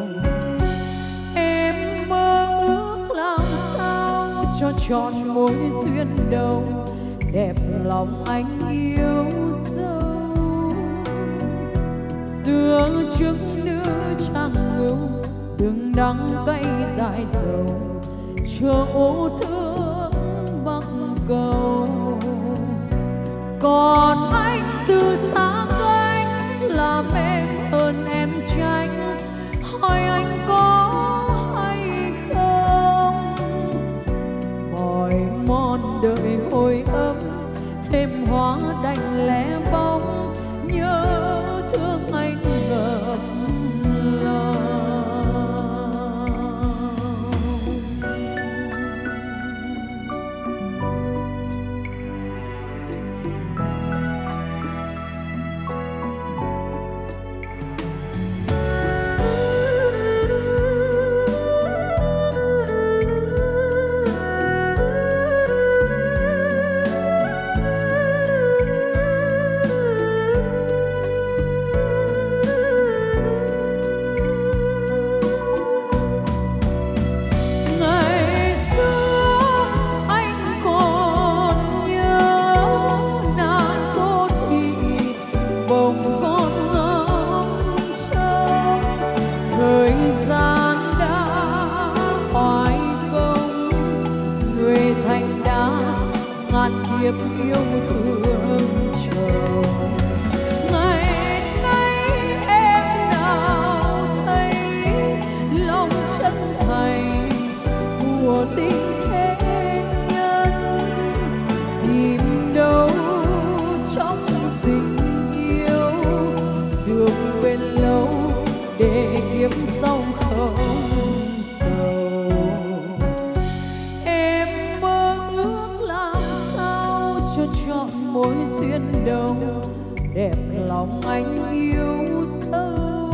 Em mơ ước làm sao cho trọn mối duyên đầu, đẹp lòng anh yêu dấu. Xưa trước nữ trang ngưu đừng đắng cay dài dầu, chờ ô thương bắc cầu. Còn anh từ xa cách làm em hơn em tránh, hỏi anh có hay không. Mỏi mòn đợi hồi ấm thêm hóa đành lẻ bóng, nhớ thương anh ngập lòng. Kiếp yêu thương chờ. Ngày nay em nào thấy lòng chân thành của tình thế nhân, tìm đâu trong tình yêu được bền lâu để kiếp sau không sầu. Em mơ ước làm cho trọn mối duyên đầu, đẹp lòng anh yêu sâu.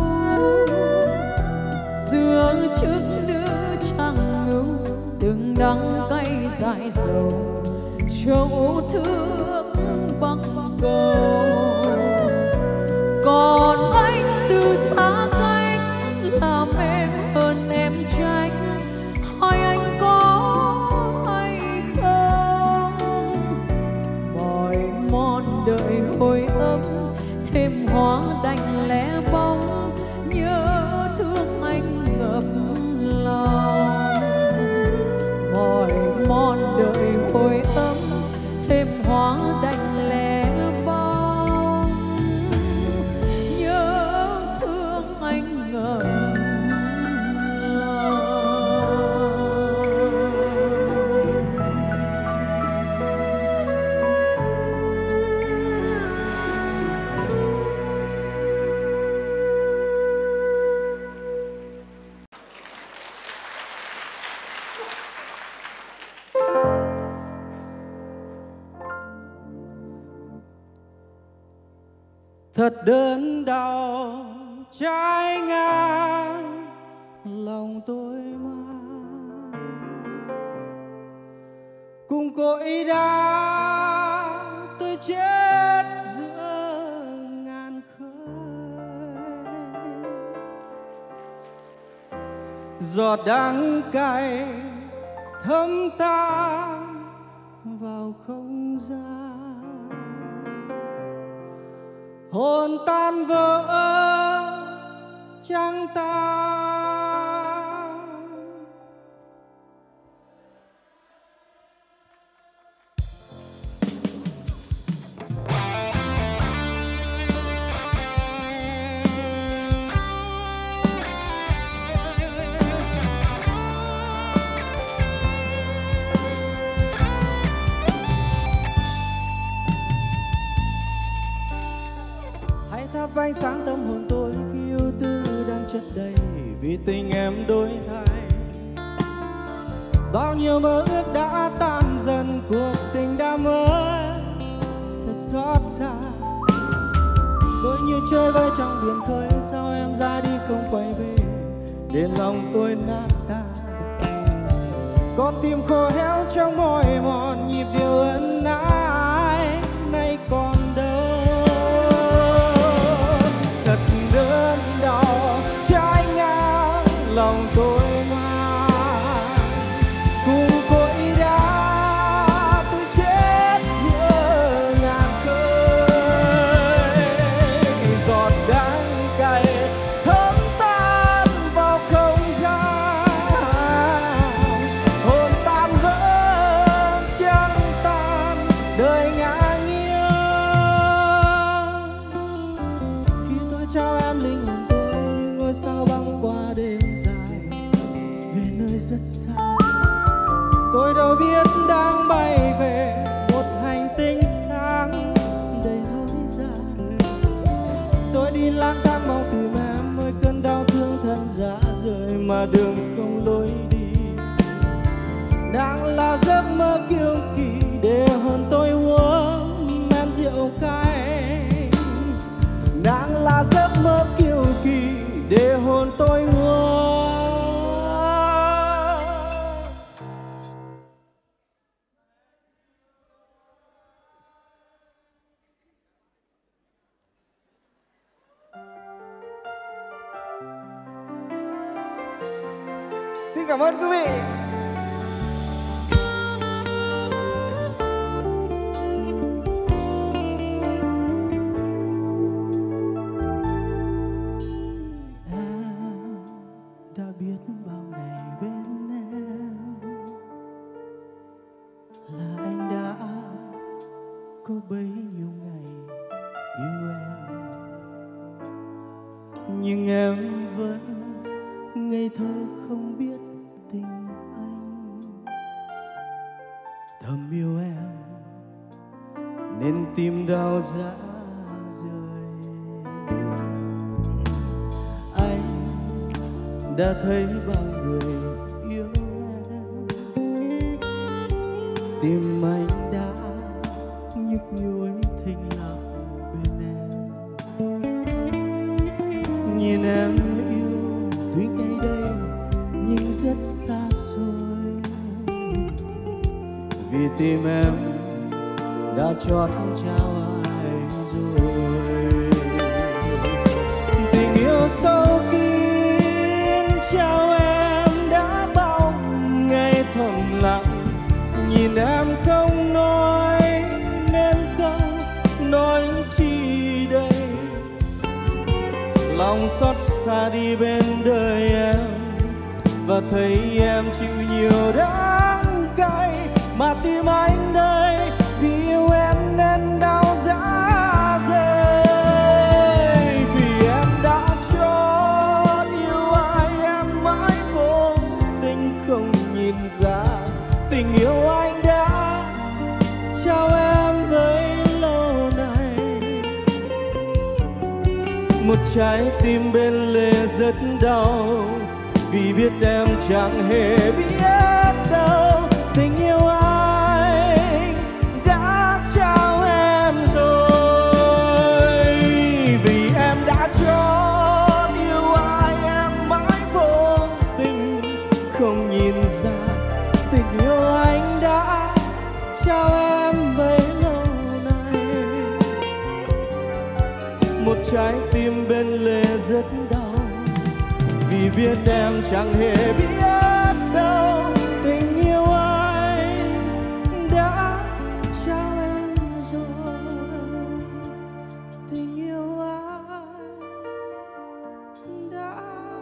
Xưa trước nữ trang ngưu từng đắng cay dài dầu, châu thương bắc cầu. Còn anh từ xa cách làm em hơn em tránh, hỏi anh có hay không. Mỏi mòn đợi hồi ấm thêm hóa đành lẻ bóng, nhớ thương anh ngập lòng. Mỏi mòn đợi hồi ấm thêm hóa đành lẻ bóng. thật đớn đau trái ngang lòng tôi mang cùng cội đá tôi chết giữa ngàn khơi giọt đắng cay thấm tan vào không gian hồn tan vỡ trăng tan thắp ánh sáng tâm hồn tôi khi yêu tư đang chất đầy vì tình em đổi thay bao nhiêu mơ ước đã tan dần cuộc tình đã mất thật xót xa tôi như chơi vơi trong biển khơi sao em ra đi không quay về để lòng tôi nát tan con tim khô héo trong mỏi mòn nhịp điệu ân ái nay còn đâu đớn đau trái ngang lòng tôi mang cùng cội đá tôi chết giữa ngàn khơi giọt đắng cay thấm tan vào không gian hồn tan vỡ trăng tan đời ngã nghiêng khi tôi trao em linh hồn tôi như ngôi sao băng qua đêm dài về nơi rất xa tôi đâu biết đang bay về một hành tinh sáng đầy dối gian tôi đi lang thang mong tìm em ơi cơn đau thương thân rã rời mà đường không lối đi đang là giấc mơ kiêu kỳ để hồn tôi uống men rượu cay đang là giấc mơ kiêu kỳ để hồn tôi uống. Xin cảm ơn quý vị. Có bấy nhiêu ngày yêu em nhưng em vẫn ngây thơ không biết tình anh thầm yêu em nên tim đau rã rời anh đã thấy bao người yêu em tim anh đã nhức nhối thinh lặng bên em nhìn em yêu tuy ngay đây nhưng rất xa xôi vì tim em đã chót trao ai rồi tình yêu sâu kín trao em đã bao ngày thầm lặng nhìn em không nói nói chi đây lòng xót xa đi bên đời em và thấy em chịu nhiều đắng cay mà tim anh đây vì yêu em nên đau rã rời vì em đã cho yêu ai em mãi vô tình không nhìn ra tình yêu anh đã trao em với một trái tim bên lề rất đau vì biết em chẳng hề biết đâu tình yêu anh đã trao em rồi Vì biết em chẳng hề biết đâu tình yêu anh đã trao em rồi. Tình yêu anh đã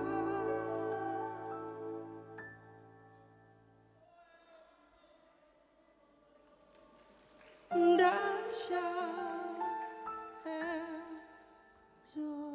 đã trao em rồi.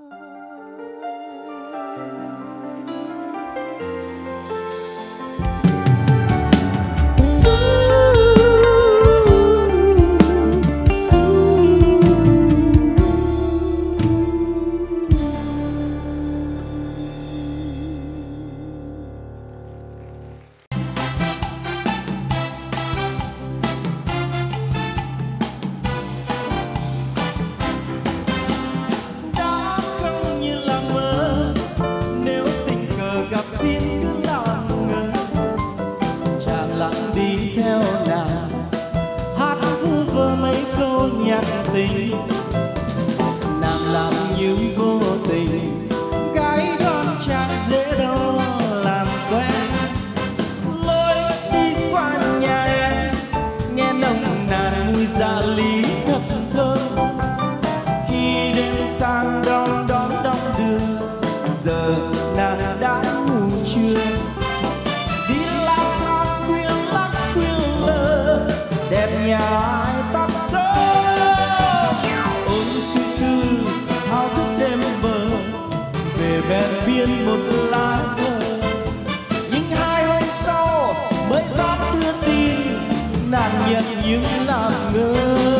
Xin cứ làm ngơ chàng lặng đi theo nàng, hát vu vơ mấy câu nhạc tình. Nàng làm như vô tình, gái đoan chàng dễ đâu làm quen. Lối đi qua nhà em, nghe nồng nàn mùi gia lý thật thơm. Khi đêm sang đón đón đong đưa, giờ nàng đã ngủ chưa? Đi lang thang khuya lắc khuya lơ, đẹp nhà ai tóc sớm. Ôm suy tư thao thức đêm bờ, về bên biên một lá thơ. Nhưng hai hôm sau mới dám đưa tin, nàng nhận những làm ngơ.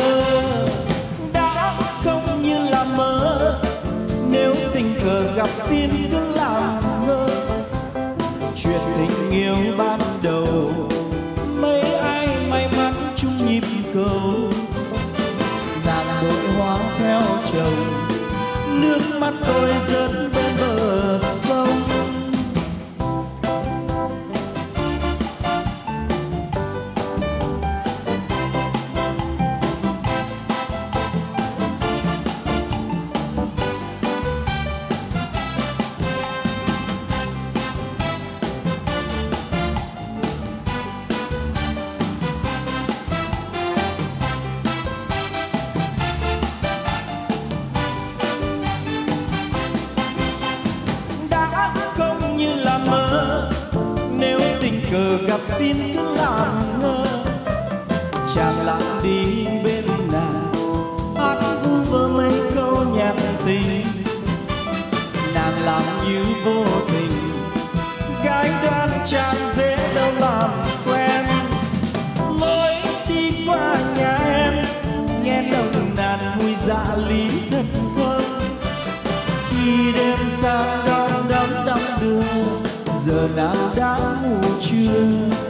Đã không như là mơ, nếu tình cờ gặp xin cứ làm ngơ. Chuyện tình yêu ban đầu, mấy ai may mắn chung nhịp cầu. Nàng đội hoa theo chồng, nước mắt tôi rớt bên bờ sông. Cờ gặp xin cứ làm ngơ, chàng lặng đi bên nàng, hát vu vơ mấy câu nhạc tình. Nàng làm như vô tình, gái đoan chàng dễ đâu làm quen. Lối đi qua nhà em, nghe nồng nàn mùi dạ lý thật thơm. Khi đêm sang đón đón đong đưa, giờ nàng đã ngủ chưa?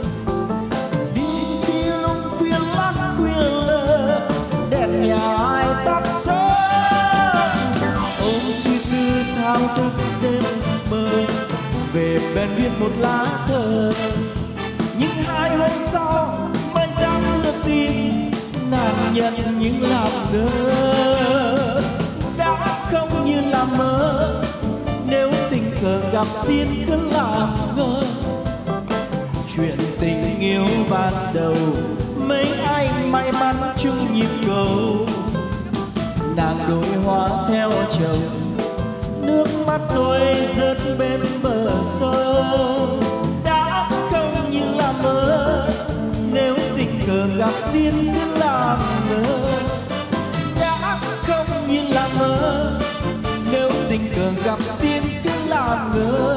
Đi đi lúc khuya lắc khuya lơ, đèn nhà ai tắt sớm. Ôm suy tư thao thức đêm mơ, về bên viết một lá thơ. Nhưng hai hôm sau mới dám đưa tin, nàng nhận những làm ngơ. Đã không như là mơ, nếu tình cờ gặp xin cứ làm ngơ. Chuyện tình yêu ban đầu, mấy anh may mắn chung nhịp cầu. Nàng đổi hoa theo chồng, nước mắt tôi rớt bên bờ sông. Đã không như là mơ, nếu tình cờ gặp xin cứ làm ngơ. Đã không như là mơ, nếu tình cờ gặp xin cứ làm ngơ.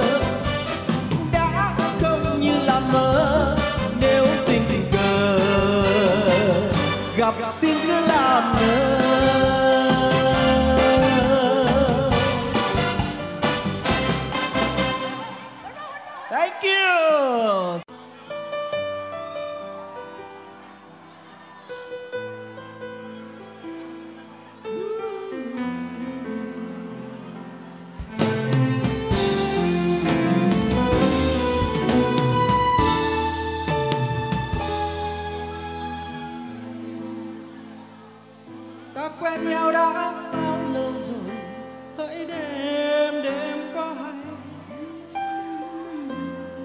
Đã không như là mơ, nếu tình cờ gặp xin cứ làm ngơ. Thank you. quen nhau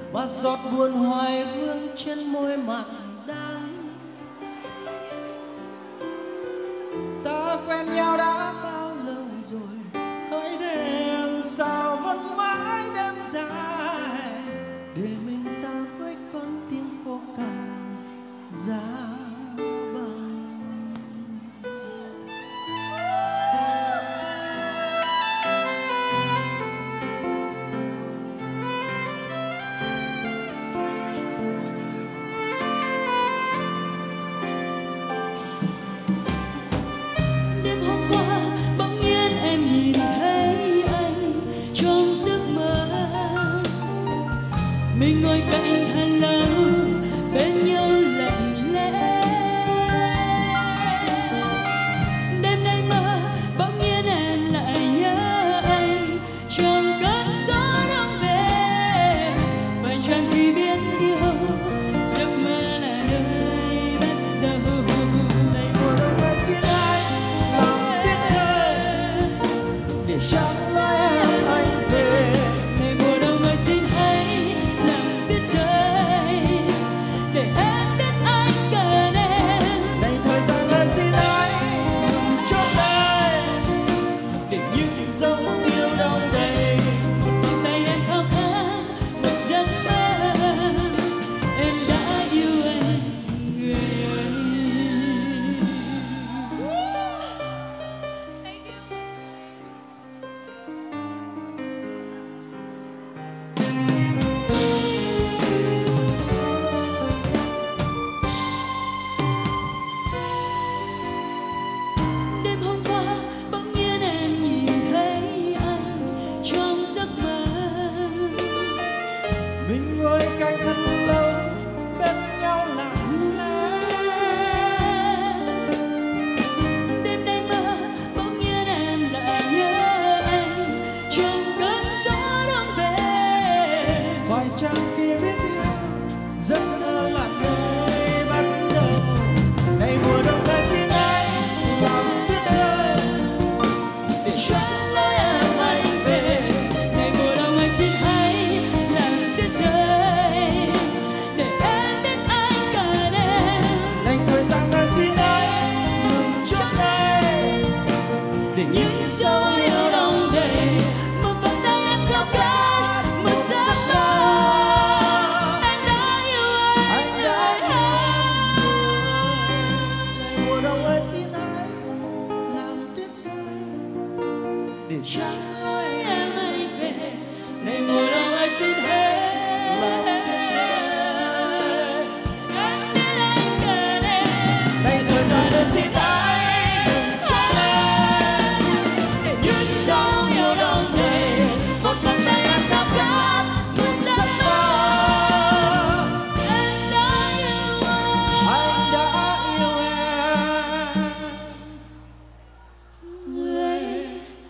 và giọt buồn hoài vương trên môi mặn đắng. Ta quen nhau đã bao lâu rồi, hỡi đêm sao vẫn mãi đêm dài, để mình ta với con tim khô cằn giá băng. Đêm hôm qua bỗng nhiên em nhìn thấy anh trong giấc mơ, mình ngồi cạnh hành lang bên nhau lặng lẽ. Đêm nay mơ bỗng nhiên em lại nhớ anh trong cơn gió đông về, phải chăng khi biết yêu giấc mơ là nơi bắt đầu. Này mùa đông ơi xin anh lòng tuyết rơi để chẳng lối em anh về. Này mùa đông ơi xin hãy làm tuyết rơi để em biết anh cần em. Này thời gian ơi xin anh chốt đây để những dấu yêu đông đầy. Một tay em khao khát một giấc mơ, em đã yêu anh người ơi. Đêm hôm qua bỗng nhiên em nhìn thấy anh trong giấc mơ, Mình ngồi cạnh thật lâu bên nhau lặng lẽ. đêm nay mơ bỗng nhiên em lại nhớ anh trong cơn gió đông về. Phải chăng khi biết yêu giấc mơ là nơi bắt đầu. Này mùa đông ơi xin anh làm tuyết rơi để Chẳng lối em anh về. Ngày mùa đông ơi xin hãy làm tuyết rơi để em biết anh cần em. Này thời gian ơi xin anh ngừng chút đây để những Dấu yêu đông đầy, một bàn tay em khao khát một giấc mơ, em đã yêu anh anh đã yêu. Này mùa đông ơi xin anh làm tuyết rơi để chẳng lối em anh về. Này mùa đông ơi xin hãy làm tuyết rơi, em biết anh cần em. này thời gian ơi xin anh ngừng chút đây Để những dấu yêu đông đầy, một bàn tay em khao khát một giấc mơ, em đã yêu anh anh đã yêu em. người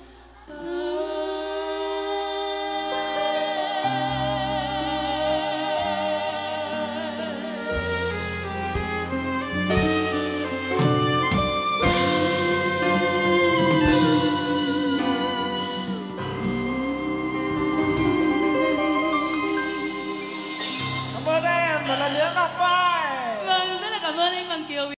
Cảm ơn em một lần nữa Ngọc Vai. Vâng, rất là cảm ơn anh Bằng Kiều.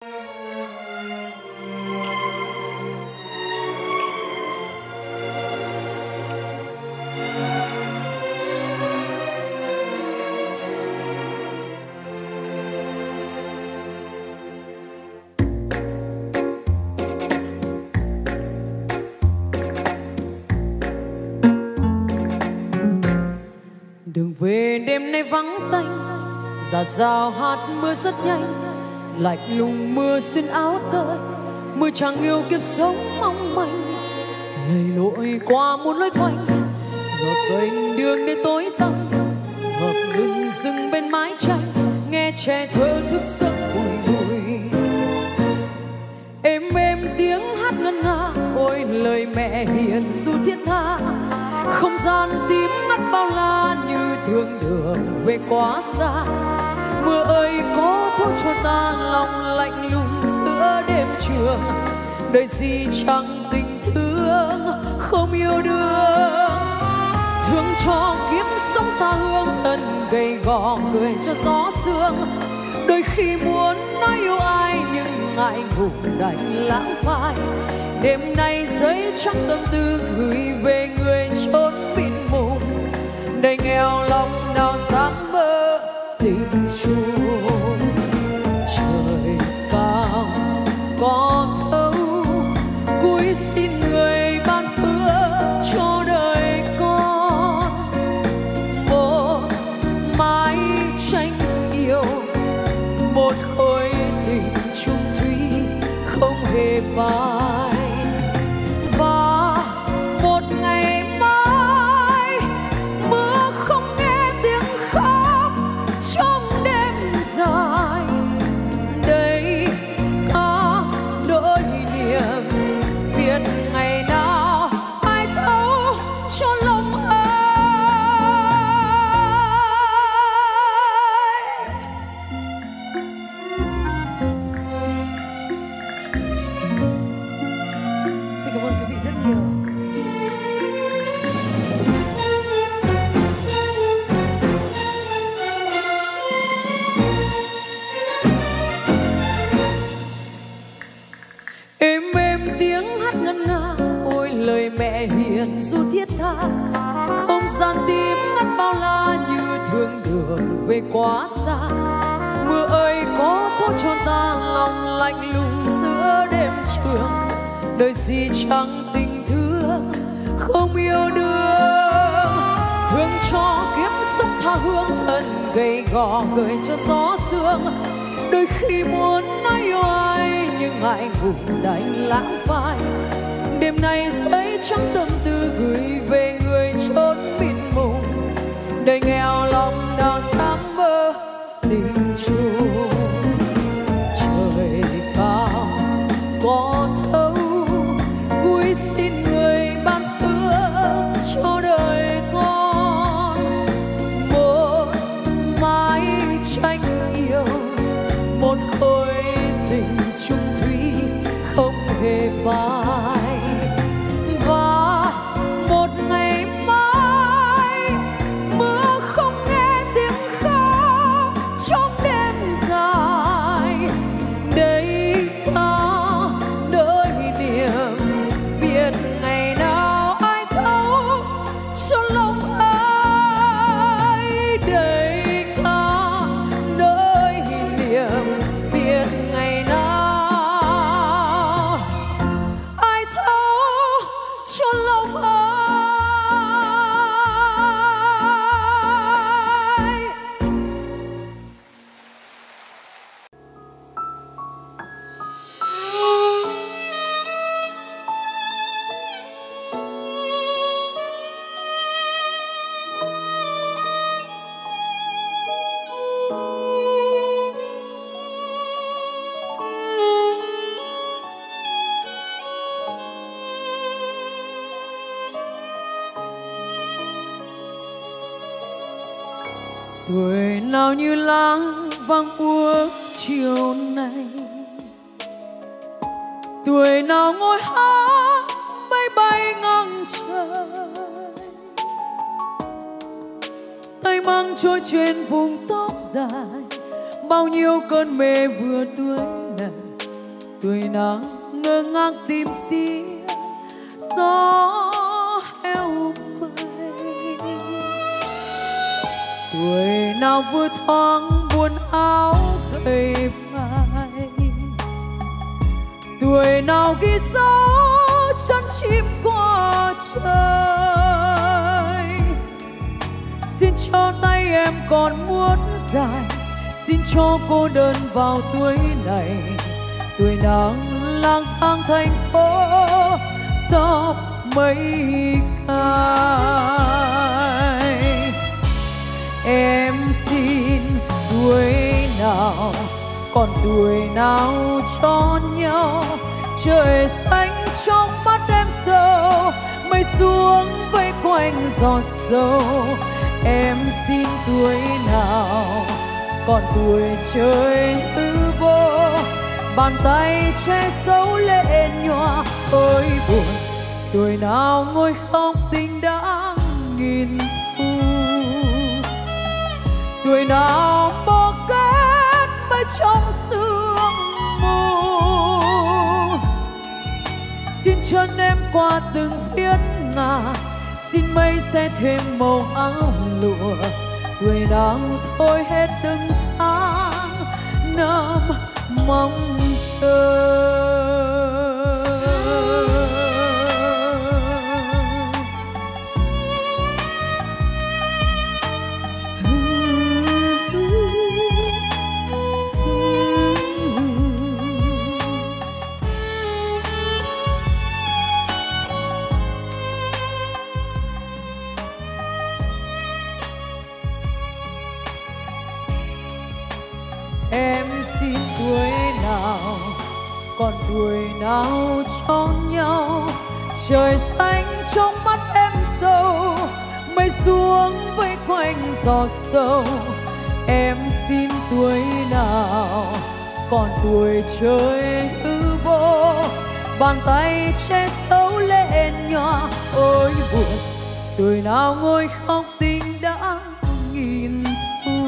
Đường về đêm nay vắng tanh, rả rào hạt mưa rất nhanh, lạnh lùng mưa xuyên áo tơi, mưa chẳng yêu kiếp sống mong manh, lầy lội qua một lối quanh, ngược vênh đường đến tối tăm, hợp ngừng dừng bên mái tranh, nghe trẻ thơ thức giấc bùi bùi, êm êm tiếng hát ngân nga, ôi lời mẹ hiền ru thiết tha, không gian tím mắt bao la như thương đường về quá xa. Mưa ơi có thuốc cho ta lòng lạnh lùng giữa đêm trường, đời gì chẳng tình thương yêu đương, thương cho kiếp sống tha hương thân gầy gò gò người cho gió sương. Đôi khi muốn nói yêu ai nhưng ngại ngùng đành lãng phai. Đêm nay giấy trắng tâm tư gửi về người chốn bịt mùng, đầy nghèo lòng nào dám mơ tình chung. Trời cao có thấu, cúi xin người ban phước cho đời con. Một mái tranh yêu, một khối tình chung thủy không hề phai. Và một ngày mai mưa không nghe tiếng khóc trong đêm dài. Đây có nỗi niềm biết ngày nào ai thấu cho lòng ai. Xin cảm ơn quý vị rất nhiều. Êm êm tiếng hát ngân nga, ôi lời mẹ hiền ru thiết tha. Không gian tim ngắt bao la như thương đường về quá xa. Mưa ơi có thốt cho ta lòng lạnh lùng giữa đêm trường. Đời gì chẳng tình thương không yêu đương. Thương cho kiếp sống tha hương thân gầy gò người cho gió sương. Đôi khi muốn nói yêu ai nhưng ngại ngùng đành lãng phai. Đêm nay giấy trắng tâm tư gửi về người chốn bịt mùng, đời nghèo lòng nào dám mơ tình chung. Trời cao có thấu, cúi xin người ban phước cho đời con. Một mái tranh yêu, một khối tình chung thủy không hề phai. Và một ngày mai mưa không nghe tiếng khóc trong đêm dài. Đây có nỗi niềm biết ngày nào ai thấu cho lòng ai. Đây có nỗi niềm biết ngày nào ai thấu cho lòng ai. Tuổi nào như lá vàng úa chiều nay, tuổi nào ngồi hát mây bay ngang trời. Tay mang trôi trên vùng tóc dài, bao nhiêu cơn mê vừa tuổi này. Tuổi nào ngơ ngác tìm tiếng gió heo mây. Tuổi nào vừa thoáng buồn áo gầy phai. Tuổi nào ghi dấu chân chim qua trời. Xin cho tay em còn muốn dài, xin cho cô đơn vào tuổi này. Tuổi nào lang thang thành phố tóc mây cay. Em xin tuổi nào còn tuổi nào cho nhau. Trời xanh trong mắt em sâu, mây xuống vây quanh giọt sâu. Em xin tuổi nào còn tuổi trời hư vô. Bàn tay che giấu lệ nhòa ôi buồn. Tuổi nào ngồi khóc tình đã nghìn thu. tuổi nào mơ kết mây trong sương mù. Xin chân em qua từng phiến ngả, xin mây sẽ thêm màu áo lụa. Tuổi nào thôi hết từng tháng năm mong chờ. Em xin tuổi nào còn tuổi nào cho nhau, trời xanh trong mắt em sâu, mây xuống vây quanh giọt sâu. Em xin tuổi nào còn tuổi trời hư vô, bàn tay che xấu lệ nhòa. Ôi buồn tuổi nào ngồi khóc tình đã nghìn thu,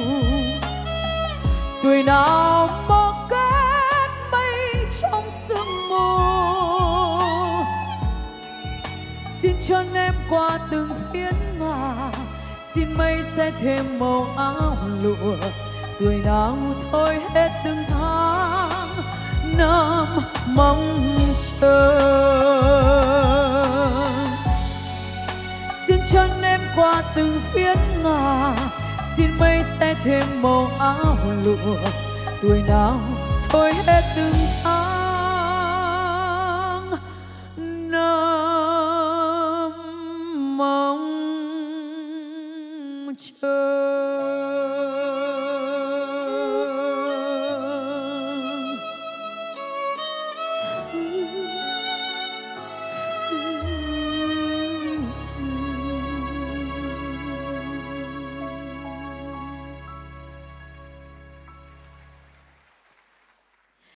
tuổi nào mơ kết mây trong sương mù. Xin chân em qua từng phiến ngả, xin mây sẽ thêm màu áo lụa. Tuổi nào thôi hết từng tháng năm mong chờ. Xin chân em qua từng phiến ngả, xin mây sẽ thêm màu áo lụa. Tuổi nào thôi hết từng tháng năm mong chờ.